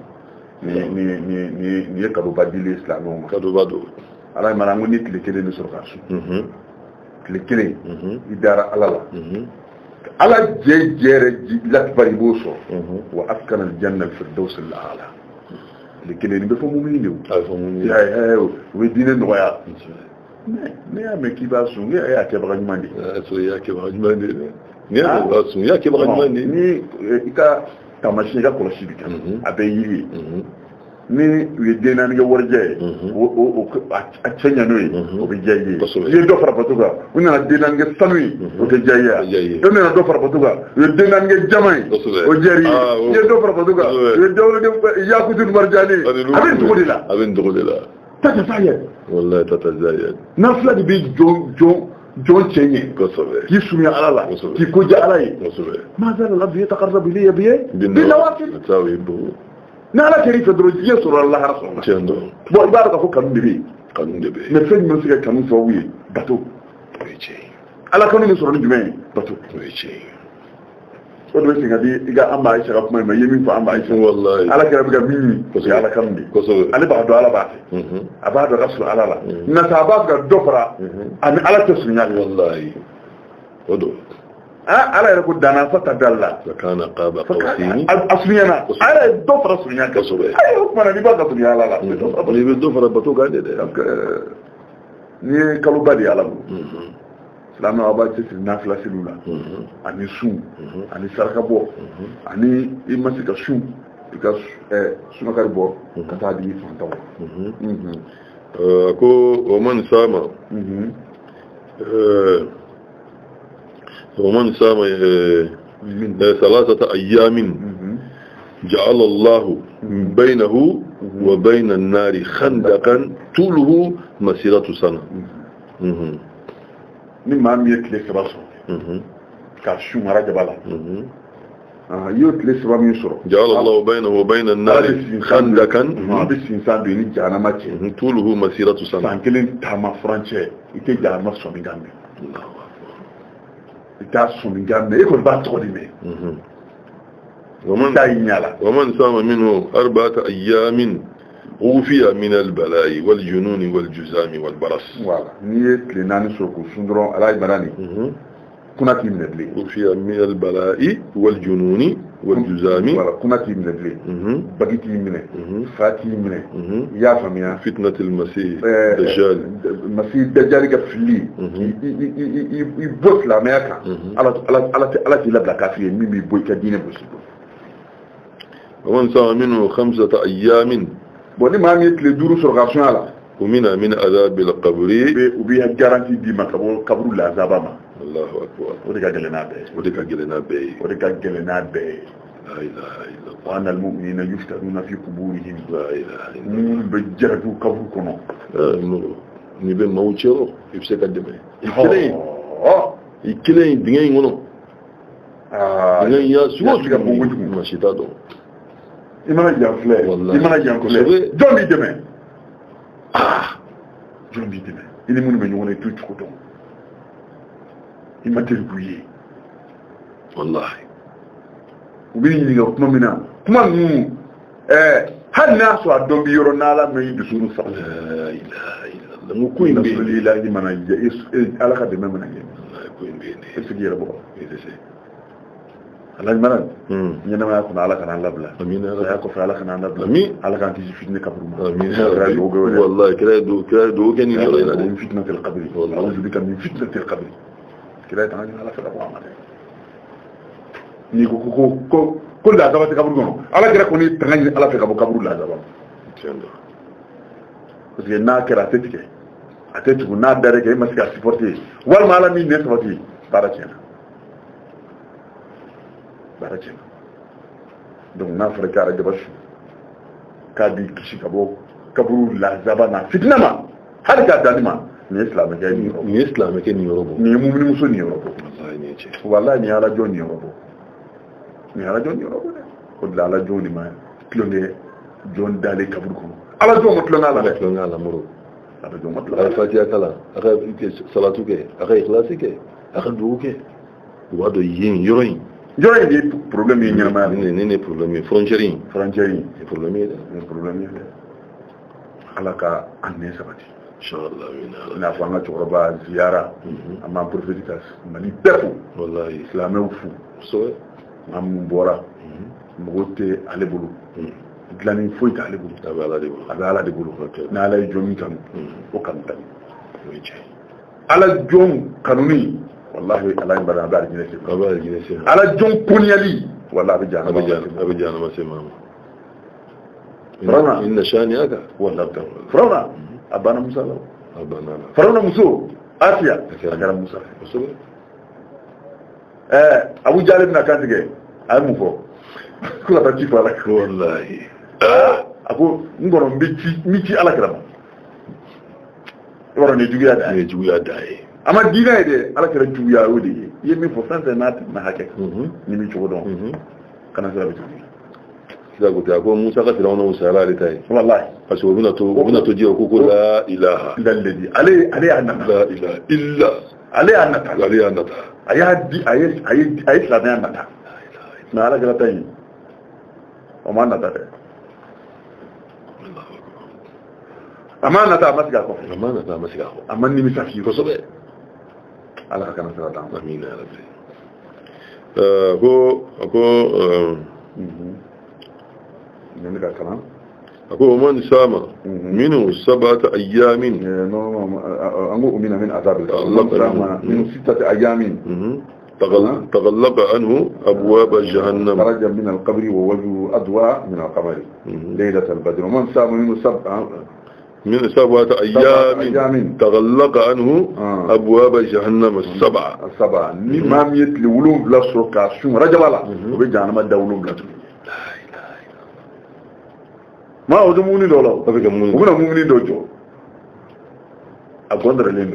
ni ye kadoba dili silamɛw ma
kadoba don
ala ye mana ko ni tile kelen de sɔrɔ k'a sun tile kelen i dara ala la ala jɛ jɛrɛ latifa i b'o sɔrɔ wa askana aljanna alfirdaus al'ala tile kelen nin bɛ fɔ mumini de o u ye diinɛ nɔgɔya ne y'a mɛn k'i b'a sun ne y'a kɛbaga ɲuman de
ye y'a kɛbaga ɲuman de ye ne y'a sun y'a kɛbaga ɲuman de ye
ni i ka taamasiyɛn i ka kɔlɔsi bi kɛ a bɛɛ yiri ye ni u ye den naani kɛ warijɛ ye a cɛ ɲɛ n'o ye o bɛ diya i ye i ye dɔ fara bato kan u nana den naani kɛ sanu ye o tɛ diya i ye e nana dɔ fara bato kan u ye den naani kɛ jama ye o diyara i ye i ye dɔ fara bato kan u ye dawuda yakutu marijani a bɛ ndogo de la
a bɛ ndogo de la
tata zayɛ
wallahi tata zayɛ
n'a fila de bɛ jɔn cɛ ɲɛ k'i sunya ala la k'i ko diya ala ye maa zala la biye takarisa biye ya biye bi lawafil ni ala kɛr'i fɛ dɔrɔn diɲɛ sɔrɔ lahara sɔrɔ
tiɲɛ don
bon i b'a dɔn k'a fɔ kanu de bɛ yen
kanu de bɛ yen
mais fɛn jumɛn bɛ se ka kanu sababu ye bato
o ye tiɲɛ ye
ala kanu min sɔrɔ ni jumɛn ye bato
o ye tiɲɛ ye
o de bɛ segin ka di i ka an b'a ayisa ka kuma in ma i ye min fɔ an b'a ayisa
wallahi
ala kɛra bɛ ka min ɲini o ye ala kanu de
kosɛbɛ
ale b'a dɔn ala b'a fɛ a b'a dɔn ka sɔrɔ ala la nka a b'a fɛ ka dɔ fara ani ala tɛ surunya
wallahi o don
ala yɛrɛ ko danna fa ta dal la
kana qaba qawsini
a surunyana ala ye dɔ fara surunya kan
kosɛbɛ
ayi o tuma na n'i b'a ka surunya ala la
i bɛ dɔ fara bato kan de dɛ
n'i ye kaloba de ye ala bolo silamɛ aw b'a cɛsiri nafila seliw la ani sun ani saraka bɔ ani i ma se ka sun i ka sunakari bɔ ka taa di fantanw
ko o man sama ومن صام 3 أيام جعل الله بينه وبين النار خندقا طوله مسيرة سنة
ni maa min ye tile 3 sɔrɔ ka sun arajaba la i y'o tile 3 min sɔrɔ
جعل الله بينه وبين النار خندقا
a bɛ sinsan don i ni jahanama cɛ
طوله مسيرة سنة
san kelen taama furancɛ i tɛ jahanama sɔmi kan mɛn i t'a sɔmi kan mɛn e kɔni b'a tɔgɔ de mɛn
ومن صام منه 4 أيام عوفي من البلاء والجنون والجزام والبرص
voilà n'i ye tile 4 sɔrɔ k'o sun dɔrɔn ala ye bana nin kuna t'i minɛ bilen
عوفي من البلاء والجنون والجزام
voilà kuna t'i minɛ bilen bagi t'i minɛ fa t'i minɛ i y'a faamuya
فتنة المسيح دجال
masihi dajali ka fili i bɔ silamɛya kan ala t'i labila kafiri ye min b'i bɔ i ka diinɛ gosi
ومن صام منه 5 أيام
boni ma mi tile duru surgation ala
ومن من عذاب القبر
ubi garanti di makabo kabru la zabama
الله أكبر
o de ka gelena be
وديك جلنا بي
o de ka gelena be
لا إله إلا الله
wa anal mu'minina yuftanuna fi quburihim
لا إله إلا الله
mun be jaratu kabru kono
ni be mawchero ibseka deme
oh
ikile dinga ngono dinga ya suwo
ga bo wuju
mashita do
imana jamfle
Wallahi.
imana jamfle jombi deme jombi deme ini mun be nyone tutu ko don imatel buye
wallahi
ubini ni ga kuma mina kuma nu har na so adon bi yoro nala mai dusuru sa
la ilaha illa allah mu ko imbe
ilahi mana ya ala ka de memana ye
ko imbe
ne se gira bo
ese
ala mana nyana ma ko ala kana labla
amina
ya ko fa ala kana labla
Amin.
ala kan ti fitne kabru ma
امين
والله
والله كلا دو كان يلا
من فتنه القبر
والله.
اعوذ بك من فتنه القبر كلا تعالى على فدا قوام ni ko la zaba ta kabru gono ala kira ko ni tangani ala fe kabru la zaba parce que na kira tetike atetiku na dare ke masika supporter wal mala min ne sabati baracena donc na fara kara da basu ka bi kishi kabo kabru la zaba na fitna ma har ka dalima ni islam ke
ni islam ke ni yorobo
ni mu'min muso ni yorobo
wallahi ne ce
wallahi ni ala joni yorobo ni ala joni yorobo de ko la ala joni ma klonge jon dale kabru ko ala joni mo klonga la
ko ngala muro
ala joni mo
ala
klonga
fatiha kala aka salatu ke aka ikhlasi ke aka duwo ke wado yin yoroyin
joni di problème yi ñama
ne problème frontière
frontière yi
problème
problème yi ala ka anne sabati
inshallah wina
na fa nga choroba ziyara amma prophéticas mali pepu
wallahi
islamé fu
so
am bora mogote ale bulu glani foi ta ale bulu ala de bulu na ala jomi kan o kan tan ala jom kanuni wallahi ala ibada ba ni ne
baba ni ne
ala jom kunyali wallahi
abijana ma se mama
Frana
inna shani'aka
wallahi Frana abana musa la
abana
Frana muso Asia akara musa
so
Abu Jalib na kandige ay mu fo kula ta ci fala
wallahi
ako ngoro mbici ala kala waro ne jugiya da ama dina ide ala kala jugiya wodi yemi fo sanse na hake ni mi ciwo don kana sala bi
zago ta ko Musa ka tilawana usala ali tai
wallahi
aso bina to jiya ko la ilaha
lalladi ale annata
la ilaha illa
ale annata
ali anata
ayadi ayis la annata na ala kala tay o man nata de amana ta masiga ko amman ni misafi
ko sobe
ala kana sala ta
amina ya rabbi ko
نملك كلام
أقول من سام منه 7 أيام
أنو من عذاب الله من 6 أيام
تغلق عنه أبواب جهنم
خرج من القبر ووجهه أضوى من القمر ليلة البدر ومن سام
من 7 أيام تغلق عنه أبواب جهنم 7
ما يتلي ولوم بلا سوكاسيون رجب الله وبجهنم دا ولوم بلا ma o do muni do law
parce que
muni do jo a gondare lendo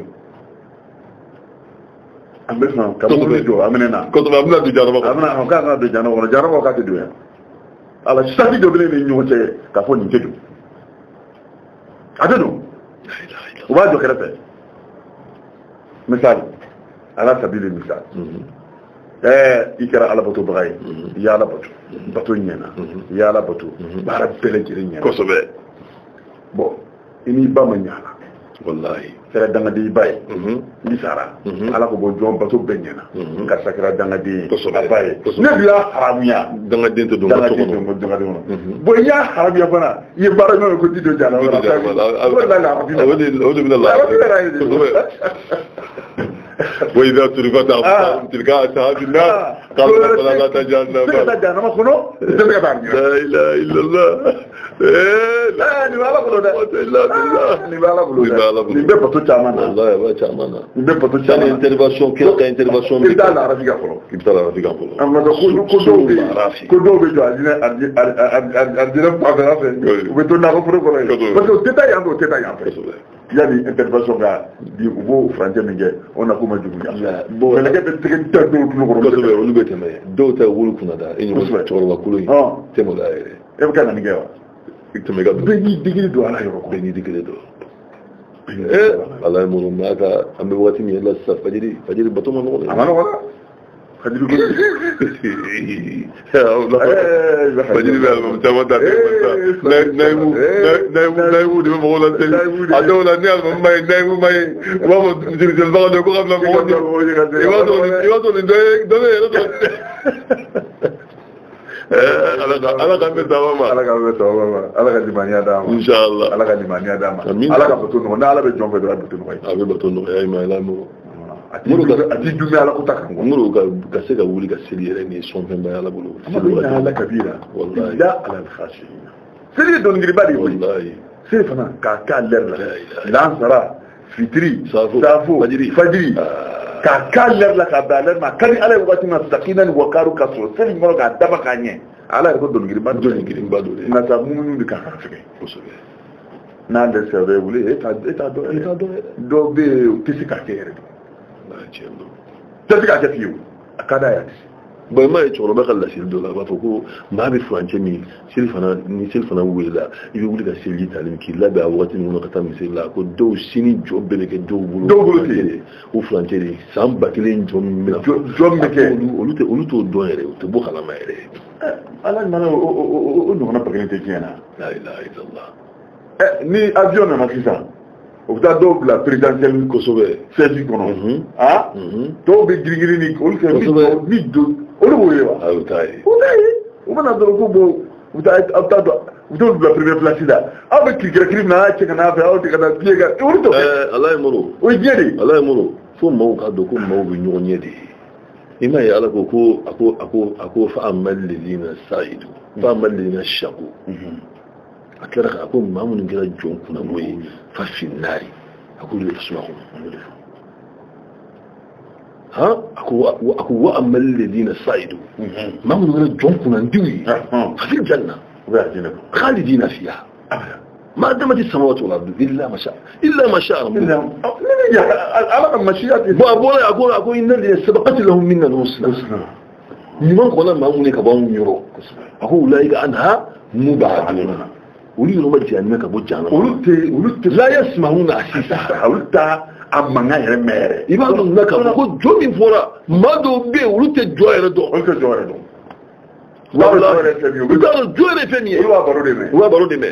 ambe na kamuni do amena
ko to amna du jaraba ko
amna ka na do jaraba ka te do ya ala sadi do bele ni nyote ka fo ni tedu adeno o ba do kerafe misal ala sabili misal ikara ala bato bagay ya ala bato nyena ya ala bato bara bele jiri nyena
ko sobe
bo ini ba ma nyala
wallahi
sera danga di bay ni sara ala ko bo jom bato be nyena ka sakra danga di bay ne biya haramia
danga dento do
bo ya haramia bana ye bara no ko dido jana wala
awdi min allah وإذا تركت أبصارهم تلك أصحاب النار قالوا ربنا لا تجعلنا لا إله إلا الله لا
yani intervention ga di ubo français minge on a kuma jugu ya bo la ke te ta do lu ko
do be lu be teme do ta wulu kuna da en ko chorwa kulu temo da ere
e kana ni gewa
teme ga
be ni digiri do ala yoro ko
be ni digiri do Allah mo maka ambe wati mi la sa fajiri batuma no
amana wala fajiri ko
fajiri ba mo tamata naimu di mo la tele adola ni al mai naimu mai wa mo dirigel ba do ko xam la mo ni wa do ni do ala ka meta mama
ala ka dimania dama
inshallah
ala ka dimania dama ala ka foto no na ala be jonko do foto no
abe bato no ay ma la mo
ati dumi ala ko takkan
ngoro ga se ga wuli ga seli yere ni son pemba ala bulu
ala kabira
wallahi
la ala al-khashin seli don ngiri bari
wallahi
seli fana ka ler la lan sara fitri
safo
fajri ka ler la ka baler ma kani ala wati na sakinan wa karu kaso seli ngoro ga daba kanye ala ko don ngiri bado na ta munu ka fike na de sere wuli eta do be kisika kere tasika ta fiyo akada ya
bai mai tsoro ba kalla shi dola ba ko ma bi france mi silfana wula ibi wuli ga sili talim ki la ba wati no ka tam sila ko do sini jobbe le ke do bulu te o france ni samba kilen jombe ke oluto do ere to bo kala mai ere
ala mana o no na pakene te kena
la ilaha illallah
ni avion na makisa o ta do la présidentielle kosobe c'est kono to be girigiri ni ko ni do o lo wewa
awtai
o bana do ko bo o ta do la première place da avec girigiri na che kana fa o te kana piega o to
Allah moro
o jeri
Allah moro fo mo ka do ko mo bi nyonye de ima ya ala ko ako fa amal ladina sa'idu fa amal ladina shaqu akira ako mamun ngira jon kuna moyi fa finari ako le ismahu ha ako wa amal ladina sa'idu mamun ngira jon kuna ndiwi fa fil janna
wa janna
khalidina fiha ما دامت السماوات والارض الا ما شاء الله
على المشيئه
اقول ان الذين سبقت لهم منا الحسنى لمن قلنا ما هو لك بان يرو اقول اولئك عنها مبعدون ولي لو مجي انك بوجانا
ولت
لا يسمعون حسيسها
ولت amanga yere mere
ibadu naka ko jomi fora mado be ولت joyere do wallahi ibadu joyere femi wa baro de me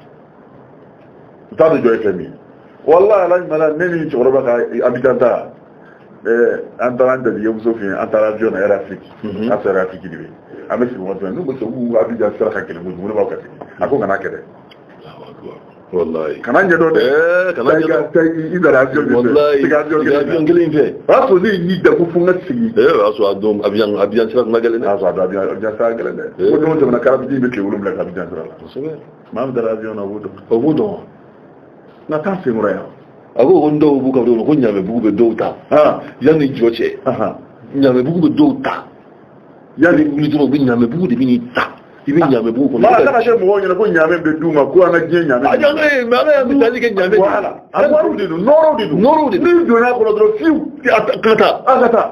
tado joy femi wallahi la mala neni choroba ka abitanta antaranda di yomso fi antara jona era afrique asara afrique dibe amesi mo to no so wu abija sara ka kele mo ba ka ako ngana kede
wallahi
kana nyedo de
kana nyedo
tay idara avion de
wallahi avion gelin fe
aso ni da ku funga sigi
aso adom avion sara magale na
aso avion sara gele de ko do to na karabi be ke wulum la avion sara la mam dara avion na wudo na ta se muraya
ago hondo buka do ko nyame buku be douta yani joche nyame buku be douta yani ni to be nyame buku de bini ta ibi nyame buku
ma kana she mo nyane ko nyame be duma ko ana je nyame
aja no ma na mi tali ke nyame
wala agwaru de noro de ni do na ko do fiu akata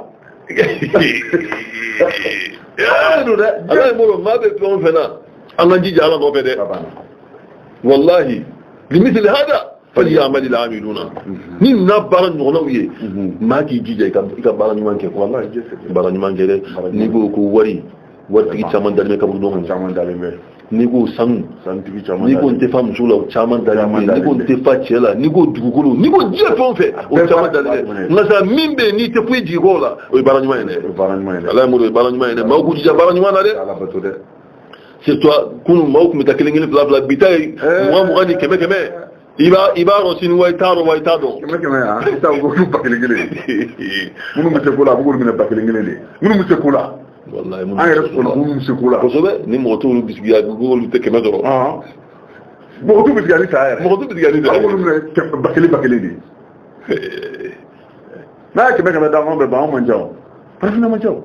ya do da
ala mo ma be plon fena ananji jala no be de wallahi limithli hada فليعمل العاملون من نبر نغنويه ما كي جيجا ka bara nyuman ke ko wallahi bara nyuman ke de ni go ko wari wati chaman dalme ka bu don
chaman dalme
ni go san
tigi chaman
ni go te fam sula chaman dalme ni go te fa chela ni go dugukulu ni go je fon fe o chaman dalme ngasa mimbe ni te puiji gola o bara nyuman ne ala mo bara nyuman ne ma go jija bara nyuman na de ala bato de c'est toi kunu mawkum takelengeli bla bla bitay mo mo gani keme iba rosin waitaro
kama ya ta go du bakile gele munu mu se kula bu gurmi na bakile gele de munu mu se kula
wallahi
ay rasul munu se kula
ko sobe ni mo to lu bisgiya go lu te kema doro
mo to bisgiya ni ta
mo to bisgiya ni ta
ko lu ne bakile de na kama da mo be ba mo njaw parfina mo njaw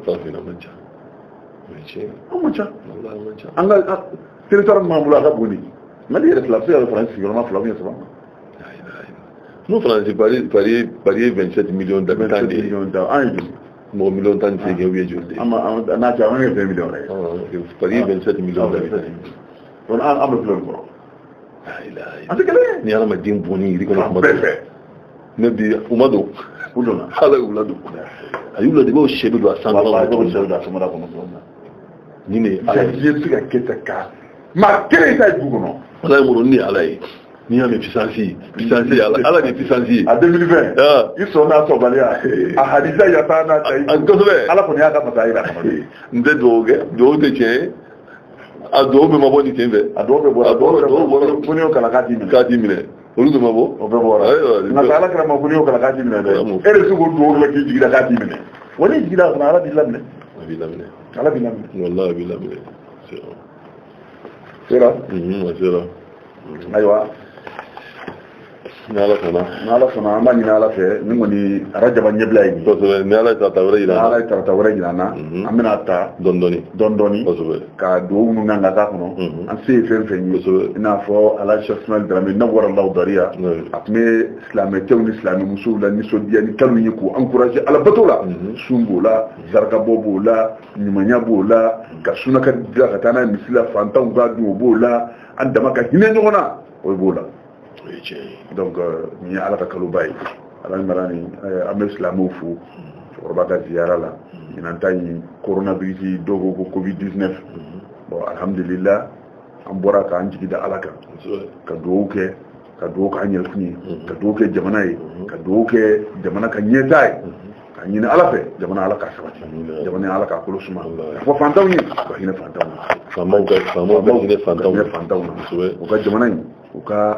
manca anga territoire mamula ka boni mali yɛrɛ fila se ka France sigiyɔrɔma fila bien saba
nous France Paris 27 millions d'habitants de mɔgɔ million tan ni seegin ou bien joli
de n'a cɛ an ka 20 millions
dɛ Paris 27 millions d'habitants
donc an bɛ filɛ kɔrɔ
an tɛ kelen ni adamaden bɔnni yiri kɔnɔ kuma dɔ ne bi u ma don ala y'u ladon a y'u ladon i b'o sɛ bɛ don a san kɔnɔ ni ne ala
ye se ka kɛ ka ma kelen ta du kɔnɔ
ala ye muru ni ala ye ni y'a mɛn puissance ala de puissance ye
a 2020 i sɔnna sɔbaliya a hadisa yafa n'a ta ye
kosɛbɛ
ala kɔni y'a ka masa yira
n tɛ dugawu kɛ dugawu tɛ tiɲɛ a dugawu bɛ ma bɔ nin sen fɛ
a dɔw bɛ bɔ foniw kala k'a t'i minɛ
olu bɛ ma bɔ
o bɛ bɔra nka ala kɛra ma foniw kala k'a t'i minɛ dɛ e de se k'o dugawu la k'i jigila k'a t'i minɛ wa n'i jigila fana ala b'i laminɛ ala b'i laminɛ
wallahi a b'i laminɛ
sera ayiwa
ni ala sɔnna
an b'a ɲini ala fɛ ni kɔni arajaba ɲɛbila ye
kosɛbɛ ni ala ye tarata wɛrɛ jira
ala ye tarata wɛrɛ jira an na an bɛna ta dɔɔni
kosɛbɛ
ka dugawu minnu kan ka k'a kɔnɔ an se ye fɛn fɛn ye i n'a fɔ ala Cheikh Ismail Dramé na wara law dariya a tun bɛ silamɛcɛw ni silamɛmusow la nisɔndiya ni kalo ye k'u encourager ala bato la sun b'o la zarakabɔ b'o la ɲumanya b'o la ka sunaka dila ka taa n'a ye misi la fantanw ka dun o b'o la an dama ka hinɛ ɲɔgɔn na o b'o la donc ni ye ala ka kaloba ye ala marani an bɛ silamɛw fo cɛkɔrɔba ka ziyara la ɲinan ta ye coronavirus dɔw ko ko covid 19 bon alhamdulillah an bɔra k'an jigi da ala kan ka dugawu kɛ k'an yɛrɛkun ye ka dugawu kɛ jamana ye ka dugawu kɛ jamana ka ɲɛtaa ye ka ɲini ala fɛ jamana ala ka sabati jamana ala ka kolo suma ka fɔ fantanw ye ka hinɛ fantanw na
faamaw ka hinɛ fantanw
na u ka jamana in u ka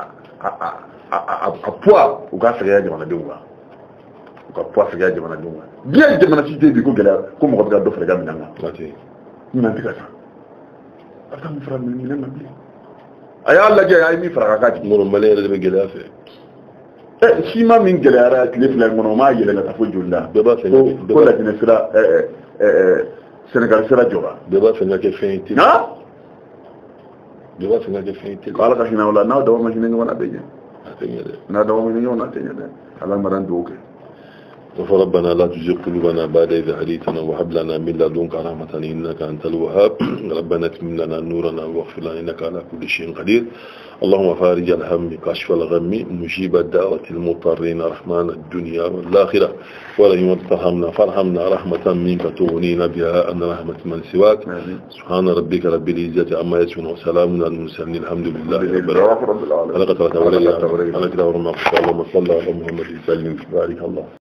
a poids u ka sɛgɛya jamanadenw kan u ka poids sɛgɛya jamanadenw kan diɲɛ jamana si tɛ bi ko gɛlɛya ko mɔgɔ bɛ ka dɔ fara i ka minɛn kan ɲinan tɛ ka taa a bɛ taa mun fara minɛn kan bilen a y'a lajɛ a ye min fara a ka jigin
mɔgɔ maliyɛn yɛrɛ de bɛ gɛlɛya fɛ
sima min gɛlɛyara tile fila in kɔnɔ o m'a yɛlɛ ka taa fo joli la ko laginɛ sira Sénégal sira jɔra
bɛɛ b'a fɛ ka kɛ fɛn ye ten bɛɛ b'a fɛ ka kɛ fɛn ye ten
ala ka hinɛ o la n'aw dama ma hinɛ ɲɔgɔn na a tɛ ɲɛ
a tɛ ɲɛ dɛ
n'a dama ma hinɛ ɲɔgɔn na a tɛ ɲɛ dɛ ala mara dugawu kɛ
ربنا لا تزغ قلوبنا بعد إذ هديتنا وهب لنا من لدنك رحمة إنك أنت الوهاب ربنا اتمم لنا نورنا واغفر لنا إنك على كل شيء قدير اللهم فارج الهم كشف الغم مجيب الدعوة المضطرين رحمن الدنيا والآخرة ولا يمتحمنا فارحمنا رحمة منك تغنينا بها أن رحمة من سواك سبحان ربك رب العزة عما يصفون وسلام على المرسلين الحمد لله رب العالمين أنا قد اللهم صل على محمد وسلم بارك الله